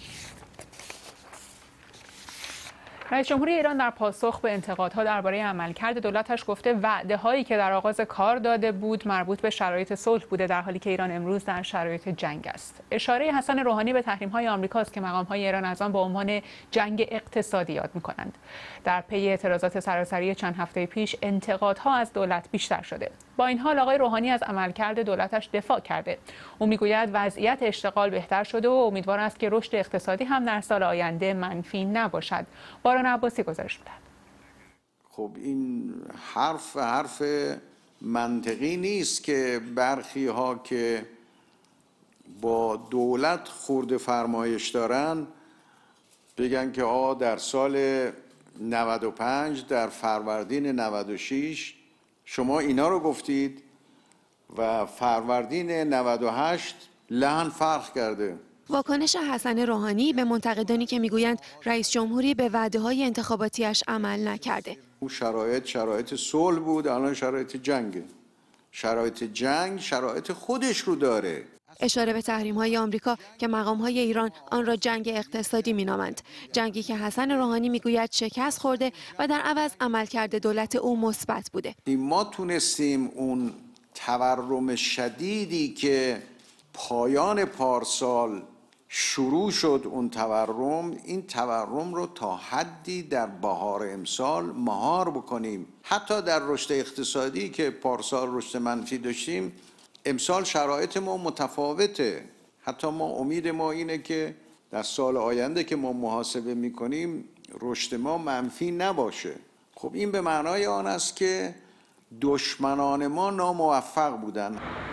B: رئیس جمهوری ایران در پاسخ به انتقادها درباره عملکرد دولتش گفته وعده‌هایی که در آغاز کار داده بود مربوط به شرایط صلح بوده، در حالی که ایران امروز در شرایط جنگ است. اشاره حسن روحانی به تحریم‌های آمریکاست که مقام‌های ایران از آن به عنوان جنگ اقتصادی یاد می‌کنند. در پی اعتراضات سراسری چند هفته پیش انتقادها از دولت بیشتر شده. با این حال آقای روحانی از عملکرد دولتش دفاع کرده. او میگوید وضعیت اشتغال بهتر شده و امیدوار است که رشد اقتصادی هم در سال آینده منفی نباشد. باران عباسی گزارش می‌دهد.
C: خب این حرف حرف منطقی نیست که برخی ها که با دولت خورده فرمایش دارن بگن که آ در سال نود و پنج در فروردین نود و شش شما اینا رو گفتید و فروردین نود و هشت لحن فرق کرده.
P: واکنش حسن روحانی به منتقدانی که میگویند رئیس جمهوری به وعده‌های انتخاباتیش عمل نکرده.
C: اون شرایط شرایط صلح بود، الان شرایط جنگه. شرایط جنگ شرایط خودش رو داره.
P: اشاره به تحریم‌های آمریکا که مقام‌های ایران آن را جنگ اقتصادی می‌نامند. جنگی که حسن روحانی میگوید شکست خورده و در عوض عملکرد دولت او مثبت بوده.
C: ما تونستیم اون تورم شدیدی که پایان پارسال شروع شد، اون تورم این تورم رو تا حدی در بهار امسال مهار بکنیم. حتی در رشد اقتصادی که پارسال رشد منفی داشتیم، امسال شرایط ما متفاوته. حتی ما امید ما اینه که در سال آینده که ما محاسبه میکنیم رشد ما منفی نباشه. خب این به معنای آن است که دشمنان ما ناموفق بودن.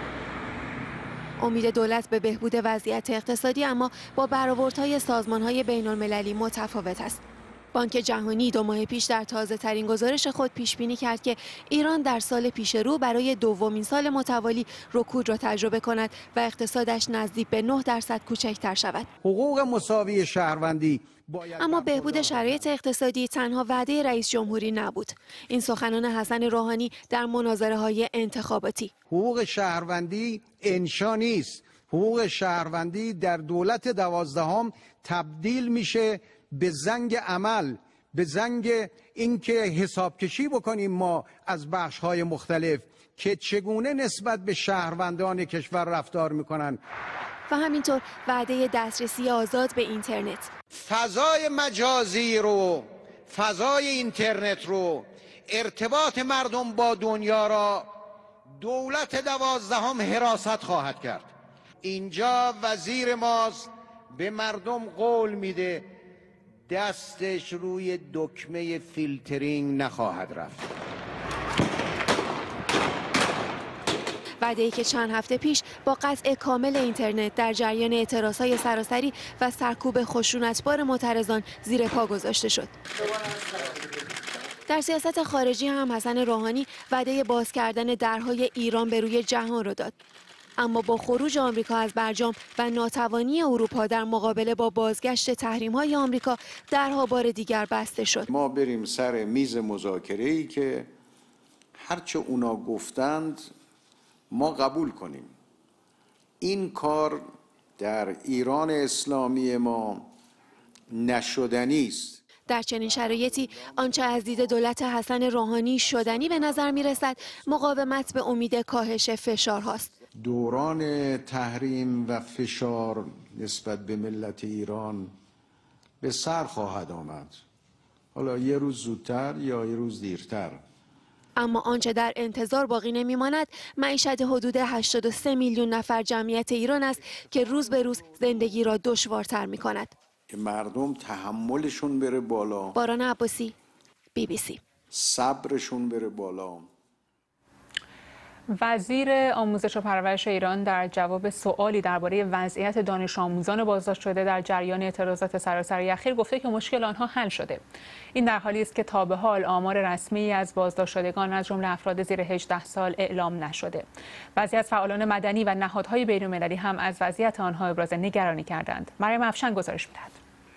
P: امید دولت به بهبود وضعیت اقتصادی اما با برآوردهای سازمان‌های بین‌المللی متفاوت است. بانک جهانی دو ماه پیش در تازه ترین گزارش خود پیش بینی کرد که ایران در سال پیش رو برای دومین سال متوالی رکود را تجربه کند و اقتصادش نزدیک به نه درصد کوچکتر شود.
Q: حقوق مساوی شهروندی
P: اما بهبود شرایط اقتصادی تنها وعده رئیس جمهوری نبود. این سخنان حسن روحانی در مناظره‌های انتخاباتی.
Q: حقوق شهروندی انشا نیست. حقوق شهروندی در دولت دوازدهم تبدیل میشه به زنگ عمل به زنگ اینکه حساب کشی بکنیم ما از بخش‌های مختلف که چگونه نسبت به شهروندان کشور رفتار میکنن
P: و همینطور وعده دسترسی آزاد به اینترنت.
Q: فضای مجازی رو، فضای اینترنت رو، ارتباط مردم با دنیا را دولت دوازدهم حراست خواهد کرد. اینجا وزیر ماست به مردم قول میده دستش روی دکمه فیلترینگ نخواهد رفت.
P: وعده‌ای که چند هفته پیش با قطع کامل اینترنت در جریان اعتراضهای سراسری و سرکوب خشونتبار معترضان زیر پا گذاشته شد. در سیاست خارجی هم حسن روحانی وعده باز کردن درهای ایران به روی جهان رو داد. اما با خروج آمریکا از برجام و ناتوانی اروپا در مقابله با بازگشت تحریم‌های آمریکا، درها بار دیگر بسته شد.
C: ما بریم سر میز مذاکره‌ای که هرچه اونا گفتند ما قبول کنیم. این کار در ایران اسلامی ما نشدنی است.
P: در چنین شرایطی آنچه از دید دولت حسن روحانی شدنی به نظر می رسد مقاومت به امید کاهش فشار هاست.
C: دوران تحریم و فشار نسبت به ملت ایران به سر خواهد آمد، حالا یه روز زودتر یا یه روز دیرتر.
P: اما آنچه در انتظار باقی نمیماند معیشت حدود هشتاد و سه میلیون نفر جمعیت ایران است که روز به روز زندگی را دشوارتر می کند.
C: که مردم تحملشون بره بالا.
P: باران عباسی، بی بی سی.
C: صبرشون بره بالا.
B: وزیر آموزش و پرورش ایران در جواب سوالی درباره وضعیت دانش آموزان بازداشت شده در جریان اعتراضات سراسری اخیر گفته که مشکل آنها حل شده. این در حالی است که تا به حال آمار رسمی از بازداشت شدگان از جمله افراد زیر هجده سال اعلام نشده. بعضی از فعالان مدنی و نهادهای بین‌المللی هم از وضعیت آنها ابراز نگرانی کردند. مریم افشین گزارش می‌دهد.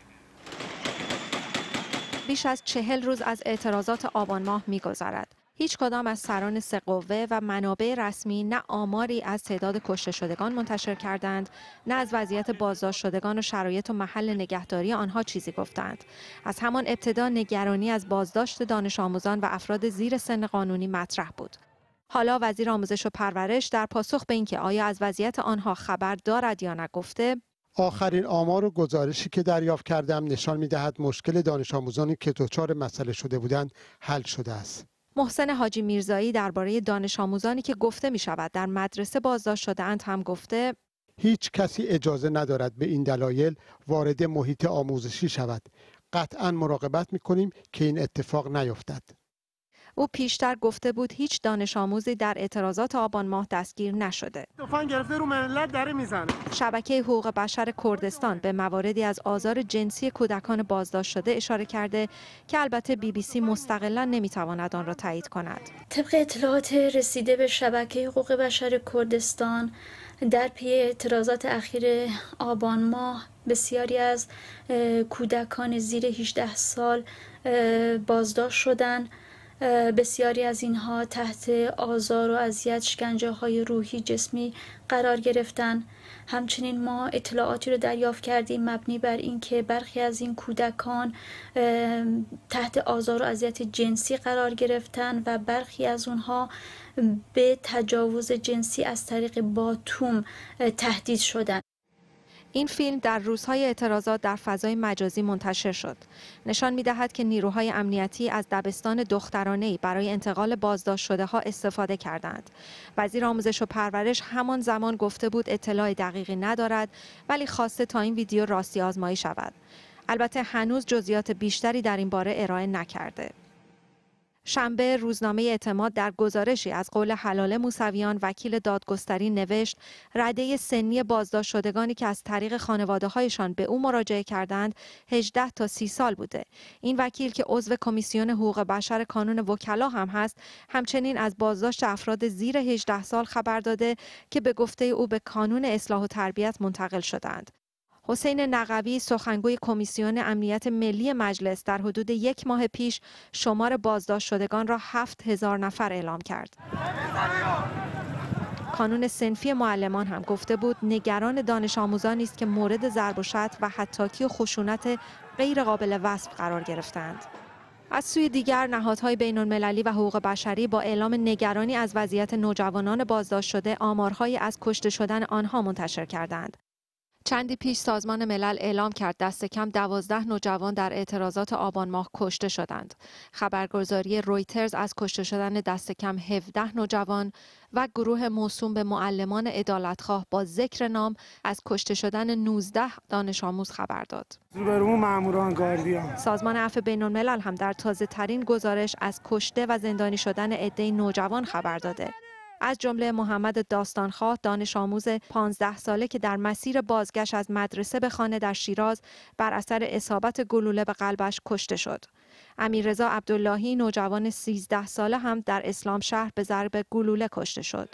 R: بیش از چهل روز از اعتراضات آبان ماه می‌گذرد. هیچ کدام از سران سه قوه و منابع رسمی نه آماری از تعداد کشته شدگان منتشر کردند، نه از وضعیت بازداشت شدگان و شرایط و محل نگهداری آنها چیزی گفتند. از همان ابتدا نگرانی از بازداشت دانش آموزان و افراد زیر سن قانونی مطرح بود. حالا وزیر آموزش و پرورش در پاسخ به اینکه آیا از وضعیت آنها خبر دارد یا نه گفته:
F: آخرین آمار و گزارشی که دریافت کردم نشان می‌دهد مشکل دانش آموزانی که دچار مسئله شده بودند حل شده است.
R: محسن حاجی میرزایی درباره دانش آموزانی که گفته می شود در مدرسه بازداشت شده‌اند هم گفته:
F: هیچ کسی اجازه ندارد به این دلایل وارد محیط آموزشی شود. قطعاً مراقبت می کنیم که این اتفاق نیفتد.
R: او پیشتر گفته بود هیچ دانش آموزی در اعتراضات آبان ماه دستگیر نشده.
S: تفنگ گرفته رو ملت داره میزنه.
R: شبکه حقوق بشر کردستان به مواردی از آزار جنسی کودکان بازداشت شده اشاره کرده که البته بی بی سی مستقلاً نمیتواند آن را تایید کند.
T: طبق اطلاعات رسیده به شبکه حقوق بشر کردستان، در پی اعتراضات اخیر آبان ماه بسیاری از کودکان زیر هجده سال بازداشت شدند. بسیاری از اینها تحت آزار و اذیت، شکنجه‌های روحی، جسمی قرار گرفتند. همچنین ما اطلاعاتی رو دریافت کردیم مبنی بر اینکه برخی از این کودکان تحت آزار و اذیت جنسی قرار گرفتند و برخی از اونها به تجاوز جنسی از طریق باتوم تهدید شدند.
R: این فیلم در روزهای اعتراضات در فضای مجازی منتشر شد. نشان می‌دهد که نیروهای امنیتی از دبستان دخترانه‌ای برای انتقال بازداشت شده‌ها استفاده کردند. وزیر آموزش و پرورش همان زمان گفته بود اطلاع دقیقی ندارد، ولی خواسته تا این ویدیو راستی آزمایی شود. البته هنوز جزئیات بیشتری در این باره ارائه نکرده. شنبه روزنامه اعتماد در گزارشی از قول حلاله موسویان وکیل دادگستری نوشت رده سنی بازداشت شدگانی که از طریق خانواده‌هایشان به او مراجعه کردند هجده تا سی سال بوده. این وکیل که عضو کمیسیون حقوق بشر کانون وکلا هم هست، همچنین از بازداشت افراد زیر هجده سال خبر داده که به گفته او به کانون اصلاح و تربیت منتقل شدند. حسین نقوی سخنگوی کمیسیون امنیت ملی مجلس در حدود یک ماه پیش شمار بازداشت شدگان را هفت هزار نفر اعلام کرد. کانون صنفی معلمان هم گفته بود نگران دانش آموزانی است که مورد ضرب و شتم و حطاکی و خشونت غیر قابل وصف قرار گرفتند. از سوی دیگر نهادهای بین‌المللی و حقوق بشری با اعلام نگرانی از وضعیت نوجوانان بازداشت شده آمارهایی از کشته شدن آنها منتشر کردند. چندی پیش سازمان ملل اعلام کرد دست کم دوازده نوجوان در اعتراضات آبان ماه کشته شدند. خبرگزاری رویترز از کشته شدن دست کم هفده نوجوان و گروه موسوم به معلمان عدالتخواه با ذکر نام از کشته شدن نوزده دانش آموز خبر داد. سازمان عفو بین‌الملل هم در تازه ترین گزارش از کشته و زندانی شدن عده‌ای نوجوان خبر داده. از جمله محمد داستانخواه دانش آموز پانزده ساله که در مسیر بازگشت از مدرسه به خانه در شیراز بر اثر اصابت گلوله به قلبش کشته شد. امیررضا عبداللهی نوجوان سیزده ساله هم در اسلام شهر به ضرب گلوله کشته شد.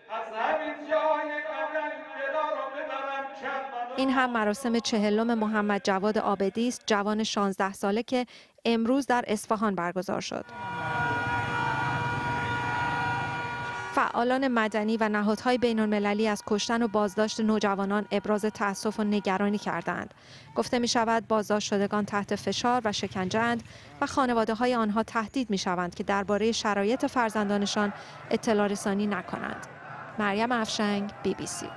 R: این هم مراسم چهلم محمد جواد عابدی است، جوان شانزده ساله که امروز در اصفهان برگزار شد. فعالان مدنی و نهادهای بین‌المللی از کشتن و بازداشت نوجوانان ابراز تأسف و نگرانی کردند. گفته می شود بازداشت شدگان تحت فشار و شکنجه‌اند و خانواده‌های آنها تهدید می شوند که درباره شرایط فرزندانشان اطلاع رسانی نکنند. مریم افشنگ، بی بی سی.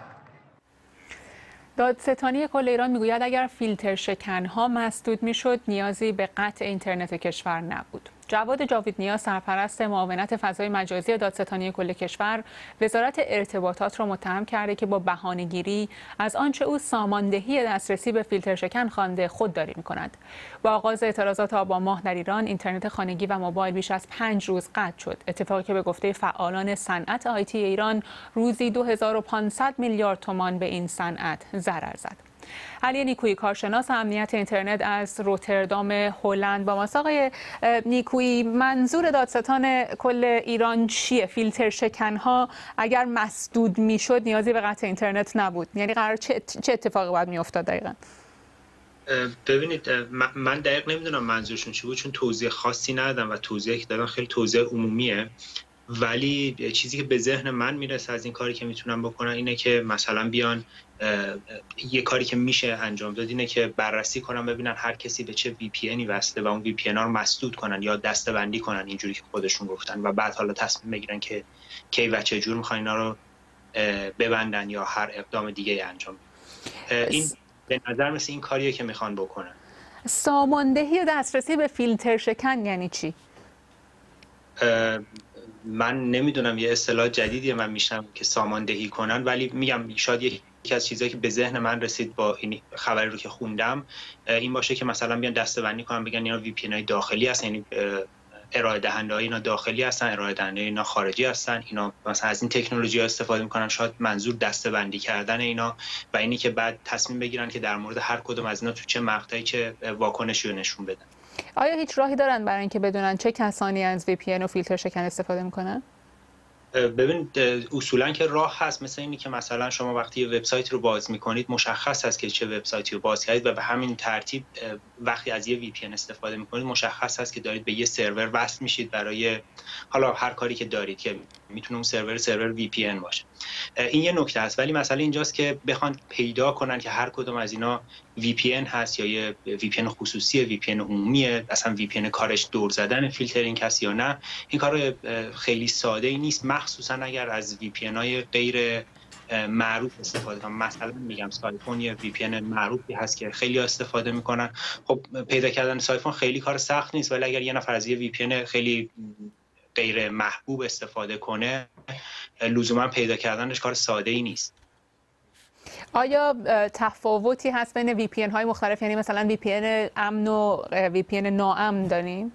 B: دادستانی کل ایران میگوید اگر فیلتر شکن‌ها مسدود میشد نیازی به قطع اینترنت کشور نبود. جواد جاویدنیا سرپرست معاونت فضای مجازی دادستانی کل کشور وزارت ارتباطات را متهم کرده که با بهانه‌گیری از آنچه او ساماندهی دسترسی به فیلتر شکن خوانده خودداری می‌کند. با آغاز اعتراضات آبان ماه در ایران اینترنت خانگی و موبایل بیش از پنج روز قطع شد. اتفاقی که به گفته فعالان صنعت آیتی ایران روزی دو هزار و پانصد میلیارد تومان به این صنعت ضرر زد. علی نیکویی کارشناس امنیت اینترنت از روتردام هلند با ماست. آقای نیکویی، منظور دادستان کل ایران چیه؟ فیلتر شکن‌ها اگر مسدود میشد نیازی به قطع اینترنت نبود، یعنی قرار چه چه اتفاقی باید میافتاد دقیقاً؟
U: ببینید من دقیق نمیدونم منظورشون چی بود، چون توضیح خاصی ندادم و توضیحی که دادن خیلی توضیح عمومیه. ولی چیزی که به ذهن من میرسه از این کاری که میتونن بکنن اینه که مثلا بیان یه کاری که میشه انجام داد اینه که بررسی کنن ببینن هر کسی به چه وی پی ان وصله و اون وی پی ان ها رو مسدود کنن یا دسته‌بندی کنن اینجوری که خودشون گفتن و بعد حالا تصمیم بگیرن که کی و چه جور میخوان اینا رو ببندن یا هر اقدام دیگه انجام بدن. این به نظر مثل این کاریه که میخوان بکنن.
B: ساماندهی و دسترسی به فیلتر شکن یعنی چی؟
U: من نمیدونم، یه اصطلاح جدیدیه من میشنم که ساماندهی کنن، ولی میگم شاید یکی از چیزایی که به ذهن من رسید با این خبری رو که خوندم این باشه که مثلا بیان دسته‌بندی کنن بگن اینا وی پی ان های داخلی هستن، یعنی ارائه دهنده های اینا داخلی هستن، ارائه دهنده اینا خارجی هستن، اینا مثلا از این تکنولوژی ها استفاده میکنن. شاید منظور دسته‌بندی کردن اینا و اینی که بعد تصمیم بگیرن که در مورد هر کدوم از اینا تو چه مقطعی چه واکنشی رو نشون بدن.
B: آیا هیچ راهی دارن برای اینکه بدونن چه کسانی از وی پی ان و فیلتر شکن استفاده میکنن؟
U: ببینید اصولا که راه هست، مثل اینی که مثلا شما وقتی یه وبسایت رو باز میکنید مشخص هست که چه وبسایتی رو باز کردید و به همین ترتیب وقتی از یه وی پی ان استفاده میکنید مشخص هست که دارید به یه سرور وصل میشید برای حالا هر کاری که دارید که میتونه اون سرور سرور وی پی ان باشه. این یه نکته است، ولی مسئله اینجاست که بخوان پیدا کنن که هر کدوم از اینا وی پی ان هست یا یه وی پی ان خصوصی، وی پی ان عمومیه، اصلا وی پی ان کارش دور زدن فیلترینگ هست یا نه، این کار خیلی ساده ای نیست، مخصوصا اگر از وی پی ان های غیر معروف استفاده کنم. مثلا میگم سایفون یه وی پی ان معروفی هست که خیلی استفاده میکنن. خب پیدا کردن سایفون خیلی کار سخت نیست، ولی اگر یه نفر از یه وی پی ان خیلی غیر محبوب استفاده کنه لزوما پیدا کردنش کار ساده ای نیست.
B: آیا تفاوتی هست بین وی پی ان های مختلف، یعنی مثلا وی پی ان امن و وی پی ان ناامن داریم؟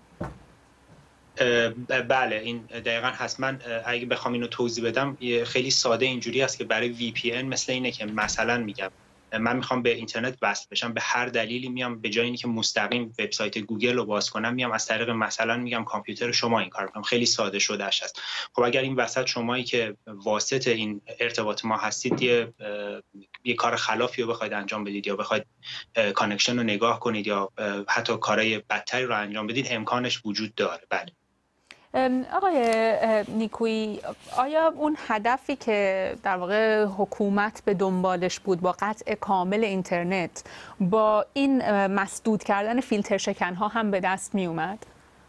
U: بله این دقیقاً هست. من اگه بخوام اینو توضیح بدم خیلی ساده اینجوری است که برای وی پی ان مثل اینه که مثلا میگم من میخوام به اینترنت وصل بشم، به هر دلیلی میام به جای اینکه مستقیم وبسایت گوگل رو باز کنم میام از طریق مثلا میگم کامپیوتر شما این کار میکنم. خیلی ساده شدهش است. خب اگر این وسط شمایی که واسط این ارتباط ما هستید یه یه کار خلافی رو بخواید انجام بدید یا بخواید کانکشن رو نگاه کنید یا حتی کارهای بدتری رو انجام بدید امکانش وجود داره. بله.
B: آقای نیکویی، آیا اون هدفی که در واقع حکومت به دنبالش بود با قطع کامل اینترنت با این مسدود کردن فیلتر شکن‌ها هم به دست می اومد؟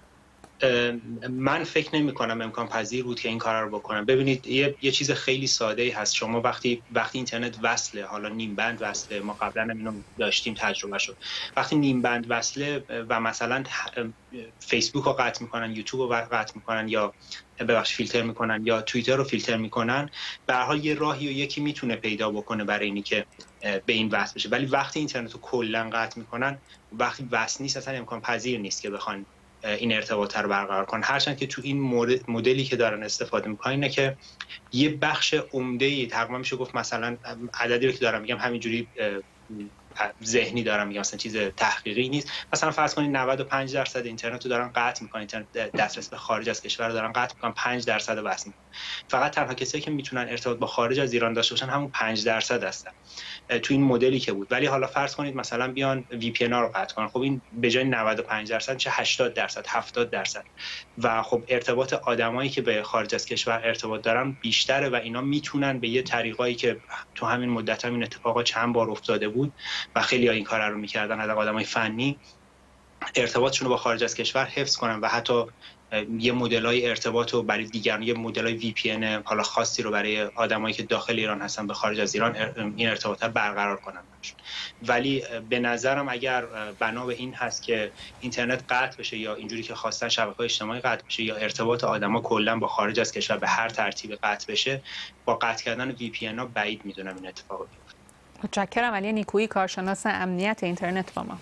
U: من فکر نمی کنم امکان پذیر بود که این کار رو بکنم. ببینید یه, یه چیز خیلی ساده ای هست. شما وقتی وقتی اینترنت وصله، حالا نیم بند وصله، ما قبلا هم اینو داشتیم تجربه شد، وقتی نیم بند وصله و مثلا فیسبوک رو قطع میکنن، یوتیوب رو قطع میکنن، یا ببخش فیلتر میکنن، یا توییتر رو فیلتر میکنن، به هر حال یه راهی و یکی میتونه پیدا بکنه برای اینی که به این وصل بشه. ولی وقتی اینترنت رو کلا قطع میکنن، وقتی وصل نیست، اصلا امکان پذیر نیست که بخوان این ارتباط رو برقرار کنن. هرچند که تو این مدلی که دارن استفاده میکنن اینه که یه بخش عمده‌ای، تقریبا میشه گفت مثلا عددی رو که دارم میگم همینجوری ذهنی دارم میگم، مثلا چیز تحقیقی نیست، مثلا فرض کنید نود و پنج درصد اینترنت رو دارن قطع میکنن، اینترنت دسترسی به خارج از کشور رو دارن قطع میکنن، پنج درصد رو وصل میکنن. فقط تنها کسایی که میتونن ارتباط با خارج از ایران داشته باشن همون پنج درصد هستن تو این مدلی که بود. ولی حالا فرض کنید مثلا بیان وی پی ان رو قطع کنن، خب این به جای نود و پنج درصد میشه هشتاد درصد، هفتاد درصد، و خب ارتباط آدمایی که به خارج از کشور ارتباط دارن بیشتره و اینا میتونن به یه طریقایی که تو همین مدت هم این اتفاقا چند بار افتاده بود و خیلی ها این کار رو میکردن، حتی آدمای فنی، ارتباطشون رو با خارج از کشور حفظ کنن و حتی یه مدل‌های ارتباط رو برای دیگران، یه مدل‌های وی پی ان حالا خاصی رو برای آدمایی که داخل ایران هستن به خارج از ایران این ارتباط رو برقرار کنن. ولی به نظرم اگر بنا به این هست که اینترنت قطع بشه یا اینجوری که خواستن شبکه‌های اجتماعی قطع بشه یا ارتباط آدما کلا با خارج از کشور به هر ترتیب قطع بشه، با قطع کردن وی پی ان ها بعید میدونم این اتفاق بیفته.
B: متشکرم. علی نیکویی، کارشناس امنیت اینترنت با ما.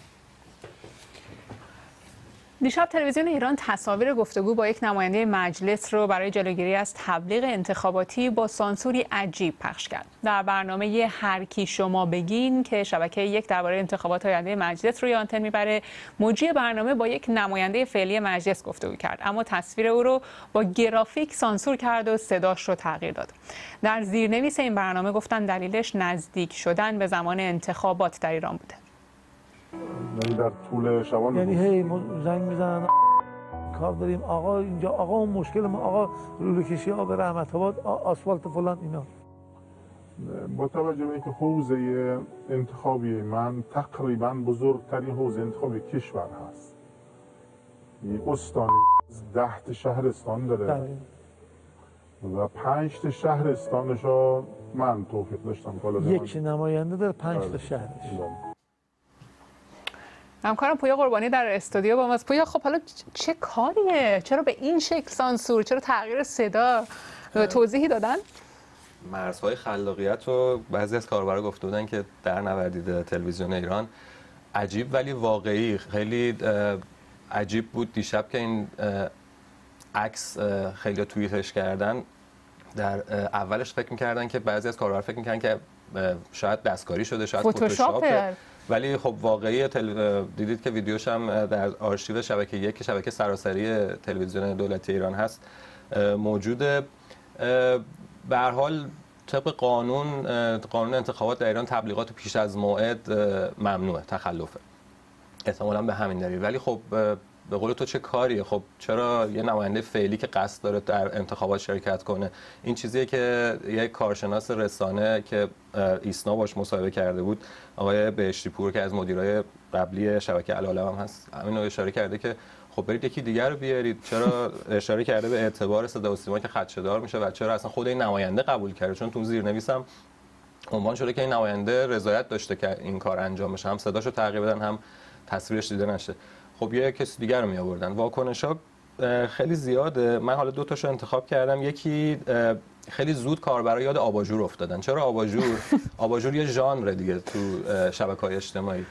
B: دیشب تلویزیون ایران تصاویر گفتگو با یک نماینده مجلس رو برای جلوگیری از تبلیغ انتخاباتی با سانسوری عجیب پخش کرد. در برنامه هر کی شما بگین که شبکه یک درباره انتخابات آینده مجلس روی آنتن میبره، مجری برنامه با یک نماینده فعلی مجلس گفتگو کرد، اما تصویر او رو با گرافیک سانسور کرد و صداش رو تغییر داد. در زیرنویس این برنامه گفتن دلیلش نزدیک شدن به زمان انتخابات در ایران بوده.
D: یعنی در طول شبان
V: یعنی هی زنگ میزنن کار داریم آقا اینجا، آقا اون مشکل ما، آقا لوله کشی آب رحمت آباد، آسفالت فلان اینا.
D: با توجه به اینکه حوزه انتخابی من تقریبا بزرگترین حوزه انتخابی کشور هست، استان ده تا شهرستان داره داریم. و پنج تا شهرستانش رو من توفیق داشتم
V: یک نماینده داره پنج تا شهرش.
B: همکارم پویا قربانی در استودیو با ماست. پویا، خب حالا چه کاریه؟ چرا به این شکل سانسور؟ چرا تغییر صدا؟ توضیحی دادن؟
W: مرزهای خلاقیت رو بعضی از کاربرا گفته بودن که در نوردید تلویزیون ایران عجیب ولی واقعی. خیلی عجیب بود دیشب که این عکس خیلی توییتش کردن. در اولش فکر می‌کردن که بعضی از کاربرا فکر می‌کردن که شاید دستکاری شده، شاید فتوشاپه، ولی خب واقعی تل... دیدید که ویدیوش هم در آرشیو شبکه یک که شبکه سراسری تلویزیون دولتی ایران هست موجوده. به هر حال طبق قانون قانون انتخابات در ایران تبلیغات پیش از موعد ممنوعه، تخلفه، احتمالاً به همین دلیل. ولی خب به قول تو چه کاریه؟ خب چرا یه نماینده فعلی که قصد داره در انتخابات شرکت کنه؟ این چیزیه که یک کارشناس رسانه که ایسنا باش مصاحبه کرده بود، آقای بهشتی پور که از مدیرای قبلی شبکه العالم هم هست، همین رو اشاره کرده که خب برید یکی دیگر رو بیارید. چرا اشاره کرده به اعتبار صدا و سیما که خدشه‌دار میشه و چرا اصلا خود این نماینده قبول کرده؟ چون تو زیرنویسم عنوان شده که این نماینده رضایت داشته که این کار انجام بشه، هم صداشو تغییر بدن هم تصویرش دیده نشه. خب یه کسی دیگر رو می آوردن. واکنش‌ها خیلی زیاده. من حالا دو تاشو انتخاب کردم. یکی خیلی زود کاربرا یاد آباژور افتادن. چرا آباژور؟ آباژور یه ژانر دیگه تو شبکه‌های اجتماعی.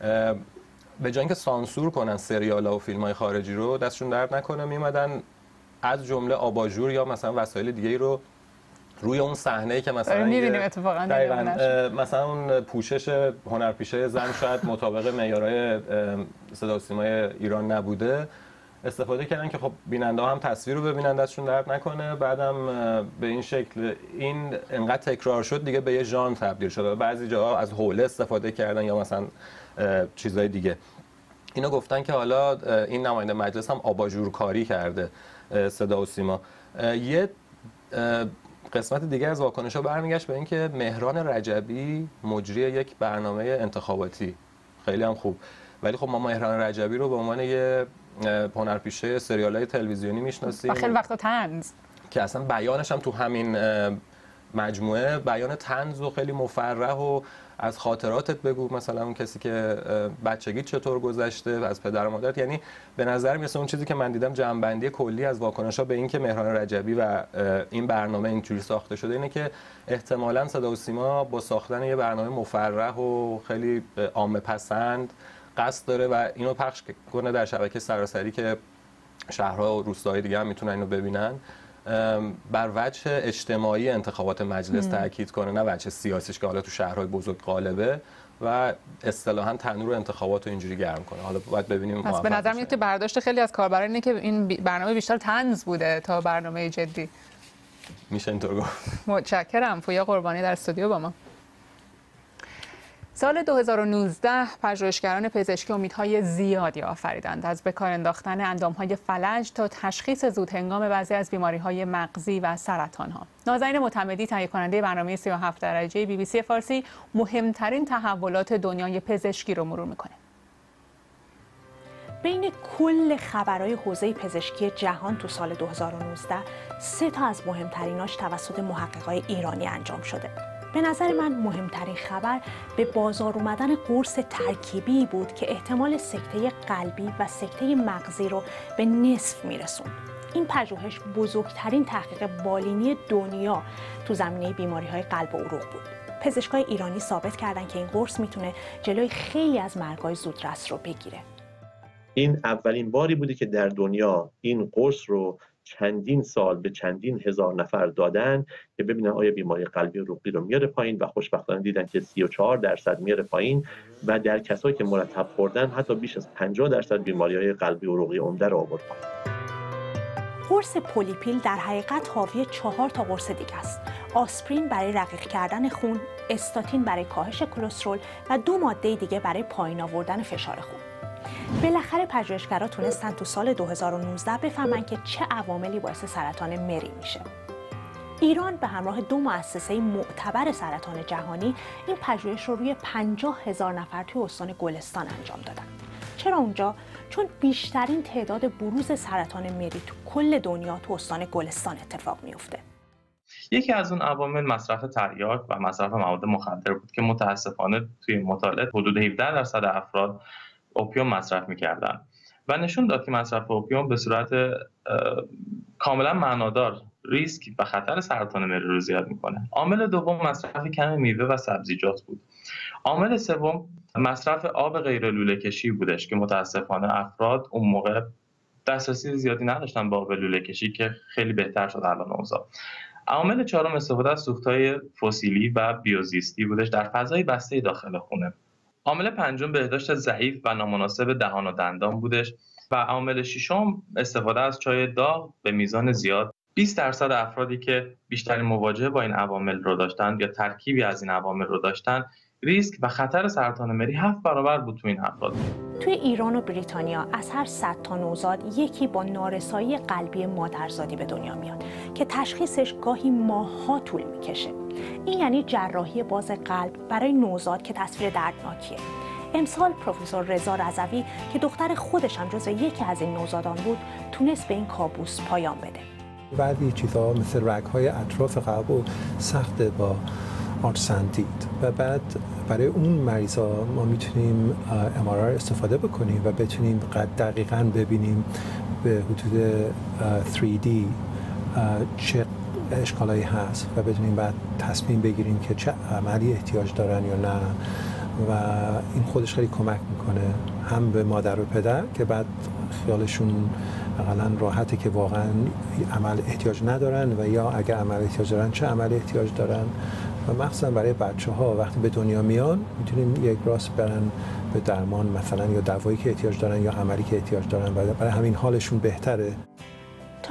W: به جای اینکه سانسور کنن سریال‌ها و فیلم‌های خارجی رو، دستشون درد نکنه میمدن از جمله آباژور یا مثلا وسایل دیگه‌ای رو روی اون صحنه‌ای که مثلا
B: می‌بینیم اتفاقا
W: مثلا اون پوشش هنرپیشه زن شاید مطابق معیارهای صدا و سیمای ایران نبوده، استفاده کردن که خب بیننده هم تصویر رو ببینن، دستشون درد نکنه. بعدم به این شکل این انقدر تکرار شد دیگه به یه ژانر تبدیل شد. بعضی جاها از حوله استفاده کردن یا مثلا چیزهای دیگه. اینا گفتن که حالا این نماینده مجلس هم آباژورکاری کرده صدا و سیما. یه قسمت دیگه از واکنش‌ها برمیگشت به اینکه مهران رجبی مجری یک برنامه انتخاباتی، خیلی هم خوب، ولی خب ما مهران رجبی رو به عنوان یه هنرپیشه سریال‌های تلویزیونی میشناسیم
B: و خیلی وقتا طنز
W: که اصلا بیانش هم تو همین مجموعه بیان طنز و خیلی مفرح و از خاطراتت بگو، مثلا اون کسی که بچگی چطور گذشته از پدر و مادرت. یعنی به نظر میاد اون چیزی که من دیدم جمع‌بندی کلی از واکنش‌ها به این که مهران رجبی و این برنامه اینجوری ساخته شده اینه که احتمالاً صدا و سیما با ساختن یه برنامه مفرح و خیلی عامه پسند قصد داره و اینو پخش کنه در شبکه سراسری که شهرها و روستاهای دیگه هم میتونن اینو ببینن، بر وجه اجتماعی انتخابات مجلس تاکید کنه، نه وجه سیاسیش که حالا تو شهرهای بزرگ غالبه و اصطلاحاً تنور انتخابات رو اینجوری گرم کنه. حالا باید ببینیم.
B: پس به نظر میاد که برداشت خیلی از کاربران اینه که این برنامه بیشتر طنز بوده تا برنامه جدی.
W: میشه اینطور گفت.
B: متشکرم. پویا قربانی در استودیو با ما. سال دو هزار و نوزده پژوهشگران پزشکی امیدهای زیادی آفریدند، از به کار انداختن اندامهای فلج تا تشخیص زودهنگام بعضی از بیماری‌های مغزی و سرطان‌ها. نازنین معتمدی تهیه کننده برنامه سی و هفت درجه بی بی سی فارسی مهمترین تحولات دنیای پزشکی رو مرور می‌کنه.
H: بین کل خبرهای حوزه پزشکی جهان تو سال دو هزار و نوزده سه تا از مهمتریناش توسط محققای ایرانی انجام شده. به نظر من مهمترین خبر به بازار اومدن قرص ترکیبی بود که احتمال سکته قلبی و سکته مغزی رو به نصف میرسون. این پژوهش بزرگترین تحقیق بالینی دنیا تو زمینه بیماری‌های قلب و عروق بود. پزشکای ایرانی ثابت کردن که این قرص میتونه جلوی خیلی از مرگ‌های زودرس رو بگیره.
I: این اولین باری بوده که در دنیا این قرص رو چندین سال به چندین هزار نفر دادن که ببینن آیا بیماری قلبی و عروقی رو میاره پایین و خوشبختانه دیدن که سی و چهار درصد میاره پایین و در کسایی که مرتب خوردن حتی بیش از پنجاه درصد بیماری‌های قلبی و عروقی عمده رو آورد پایین.
H: قرص پولیپیل در حقیقت حاوی چهار تا قرص دیگه است. آسپرین برای رقیق کردن خون، استاتین برای کاهش کلسترول و دو ماده دیگه برای پایین آوردن فشار خون. بالاخره پژوهشگرا تونستن تو سال دو هزار و نوزده بفهمن که چه عواملی باعث سرطان مری میشه. ایران به همراه دو مؤسسه معتبر سرطان جهانی این پژوهش رو روی پنجاه هزار نفر توی استان گلستان انجام دادن. چرا اونجا؟ چون بیشترین تعداد بروز سرطان مری تو کل دنیا تو استان گلستان اتفاق میفته.
J: یکی از اون عوامل مصرف تریاک و مصرف مواد مخدر بود که متاسفانه توی مطالعات حدود هفده درصد افراد اوپیوم مصرف می‌کردن و نشون داد که مصرف اوپیوم به صورت کاملا معنادار ریسک و خطر سرطان مری رو زیاد می‌کنه. عامل دوم مصرف کم میوه و سبزیجات بود. عامل سوم مصرف آب غیر لوله‌کشی بودش که متاسفانه افراد اون موقع دسترسی زیادی نداشتن به آب لوله‌کشی که خیلی بهتر شد الان اوضاع. عامل چهارم استفاده از سوخت‌های فسیلی و بیوزیستی بودش در فضای بسته داخل خونه. عامل پنجم بهداشت ضعیف و نامناسب دهان و دندان بودش و عامل ششم استفاده از چای داغ به میزان زیاد. بیست درصد افرادی که بیشترین مواجهه با این عوامل رو داشتن یا ترکیبی از این عوامل رو داشتن، ریسک و خطر سرطان مری هفت برابر بود تو این افراد.
H: توی ایران و بریتانیا از هر صد تا نوزاد یکی با نارسایی قلبی مادرزادی به دنیا میاد که تشخیصش گاهی ماه‌ها طول میکشه. این یعنی جراحی باز قلب برای نوزاد که تصویر دردناکیه. امسال پروفسور رضا رضوی که دختر خودش هم جزو یکی از این نوزادان بود، تونست به این کابوس پایان بده.
X: بعضی چیزها مثل رگ‌های اطراف قلب و سخت با آلتراساوند دید و بعد برای اون مریضا ما میتونیم ام آر آی استفاده بکنیم و بتونیم دقیقاً ببینیم به حدود سه دی چه اشکالایی هست و بتونیم بعد تصمیم بگیریم که چه عملی احتیاج دارن یا نه و این خودش خیلی کمک میکنه هم به مادر و پدر که بعد خیالشون اقلا راحته که واقعا عمل احتیاج ندارن و یا اگر عمل احتیاج دارن چه عمل احتیاج دارن و مخصوصا برای بچه ها وقتی به دنیا میان میتونیم یک راست برن به درمان مثلا یا دوایی که احتیاج دارن یا عملی که احتیاج دارن و برای همین حالشون بهتره.
H: تا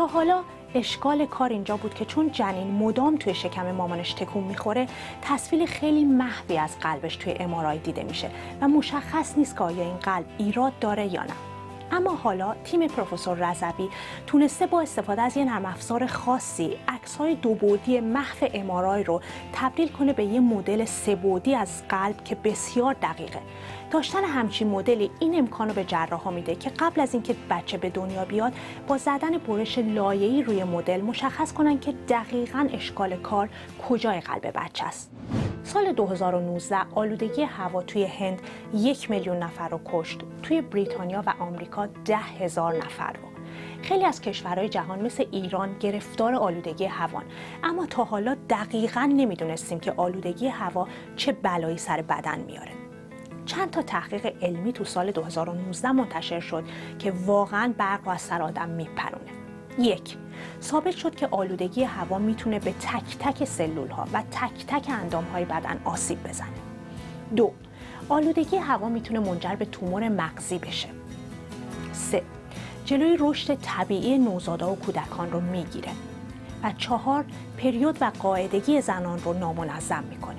H: تا حالا اشکال کار اینجا بود که چون جنین مدام توی شکم مامانش تکون میخوره، تصویر خیلی محوی از قلبش توی ام آر آی دیده میشه و مشخص نیست که آیا این قلب ایراد داره یا نه. اما حالا تیم پروفسور رضوی تونسته با استفاده از یه نرم افزار خاصی عکس‌های دو بعدی محو ام آر آی رو تبدیل کنه به یه مدل سه بعدی از قلب که بسیار دقیقه. داشتن همچین مدلی این امکان رو به جراحا میده که قبل از اینکه بچه به دنیا بیاد با زدن برش لایه‌ای روی مدل مشخص کنن که دقیقاً اشکال کار کجای قلب بچه است. سال دو هزار و نوزده آلودگی هوا توی هند یک میلیون نفر رو کشت، توی بریتانیا و آمریکا ده هزار نفر رو. خیلی از کشورهای جهان مثل ایران گرفتار آلودگی هوان، اما تا حالا دقیقاً نمیدونستیم که آلودگی هوا چه بلایی سر بدن میاره. چند تا تحقیق علمی تو سال دو هزار و نوزده منتشر شد که واقعاً برق رو از سر آدم میپرونه. یک، ثابت شد که آلودگی هوا میتونه به تک تک سلول ها و تک تک اندام های بدن آسیب بزنه. دو، آلودگی هوا میتونه منجر به تومور مغزی بشه. سه، جلوی رشد طبیعی نوزادها و کودکان رو میگیره. و چهار، پریود و قاعدگی زنان رو نامنظم میکنه.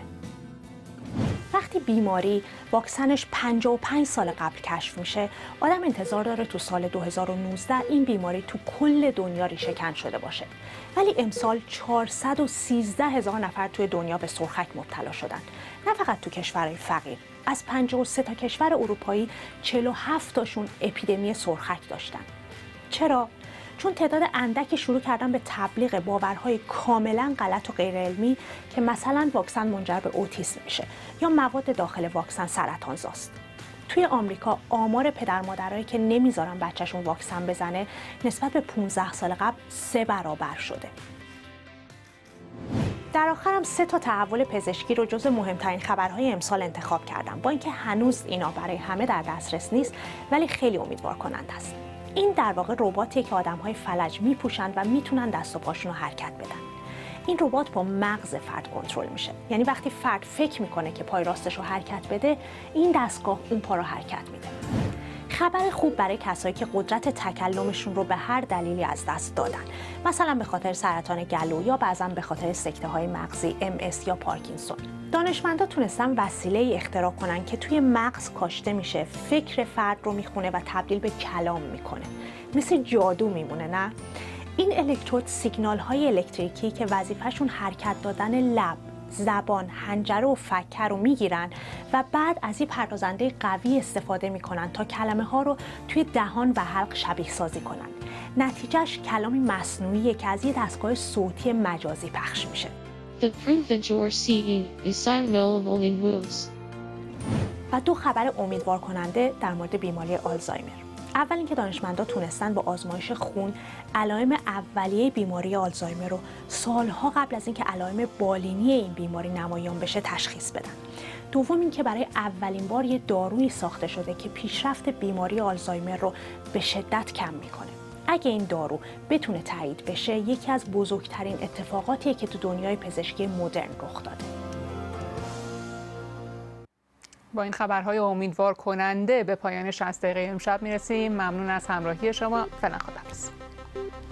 H: وقتی بیماری واکسنش پنجاه و پنج سال قبل کشف میشه، آدم انتظار داره تو سال دو هزار و نوزده این بیماری تو کل دنیا ریشه‌کن شده باشه. ولی امسال چهارصد و سیزده هزار نفر توی دنیا به سرخک مبتلا شدن. نه فقط تو کشورهای فقیر. از پنجاه و سه تا کشور اروپایی چهل و هفت تاشون اپیدمی سرخک داشتن. چرا؟ چون تعداد اندکی شروع کردن به تبلیغ باورهای کاملا غلط و غیر علمی که مثلا واکسن منجر به اوتیسم میشه یا مواد داخل واکسن سرطانزاست. توی آمریکا آمار پدر مادرایی که نمیذارن بچهشون واکسن بزنه نسبت به پانزده سال قبل سه برابر شده. در آخرم سه تا تحول پزشکی رو جز مهمترین خبرهای امسال انتخاب کردم. با اینکه هنوز اینا برای همه در دسترس نیست، ولی خیلی امیدوار کننده است. این در واقع رباتیه که آدم‌های فلج میپوشند و میتونن دست و پاشون رو حرکت بدن. این ربات با مغز فرد کنترل میشه. یعنی وقتی فرد فکر میکنه که پای راستش رو حرکت بده، این دستگاه اون پا رو حرکت میده. خبر خوب برای کسایی که قدرت تکلمشون رو به هر دلیلی از دست دادن، مثلا به خاطر سرطان گلو یا بعضا به خاطر سکته‌های مغزی، ام اس یا پارکینسون. دانشمندا تونستن وسیله‌ای اختراع کنن که توی مغز کاشته میشه، فکر فرد رو میخونه و تبدیل به کلام میکنه. مثل جادو میمونه، نه؟ این الکترود سیگنال‌های الکتریکی که وظیفه‌شون حرکت دادن لب، زبان، حنجره و فکه رو میگیرن و بعد از این پردازنده قوی استفاده میکنن تا کلمه ها رو توی دهان و حلق شبیه سازی کنن. نتیجهش کلامی مصنوعیه که از یه دستگاه صوتی مجازی پخش میشه.
A: The proof that you're seeing is available in Woods.
H: و دو خبر امیدوار کننده در مورد بیماری آلزایمر. اول اینکه دانشمندا تونستن با آزمایش خون علائم اولیه بیماری آلزایمر رو سالها قبل از اینکه علائم بالینی این بیماری نمایان بشه تشخیص بدن. دوم اینکه برای اولین بار یه دارویی ساخته شده که پیشرفت بیماری آلزایمر رو به شدت کم میکنه. اگه این دارو بتونه تایید بشه، یکی از بزرگترین اتفاقاتیه که تو دنیای پزشکی مدرن رخ داده.
B: با این خبرهای امیدوار کننده به پایان شصت دقیقه امشب میرسیم. ممنون از همراهی شما. فعلا خداحافظ.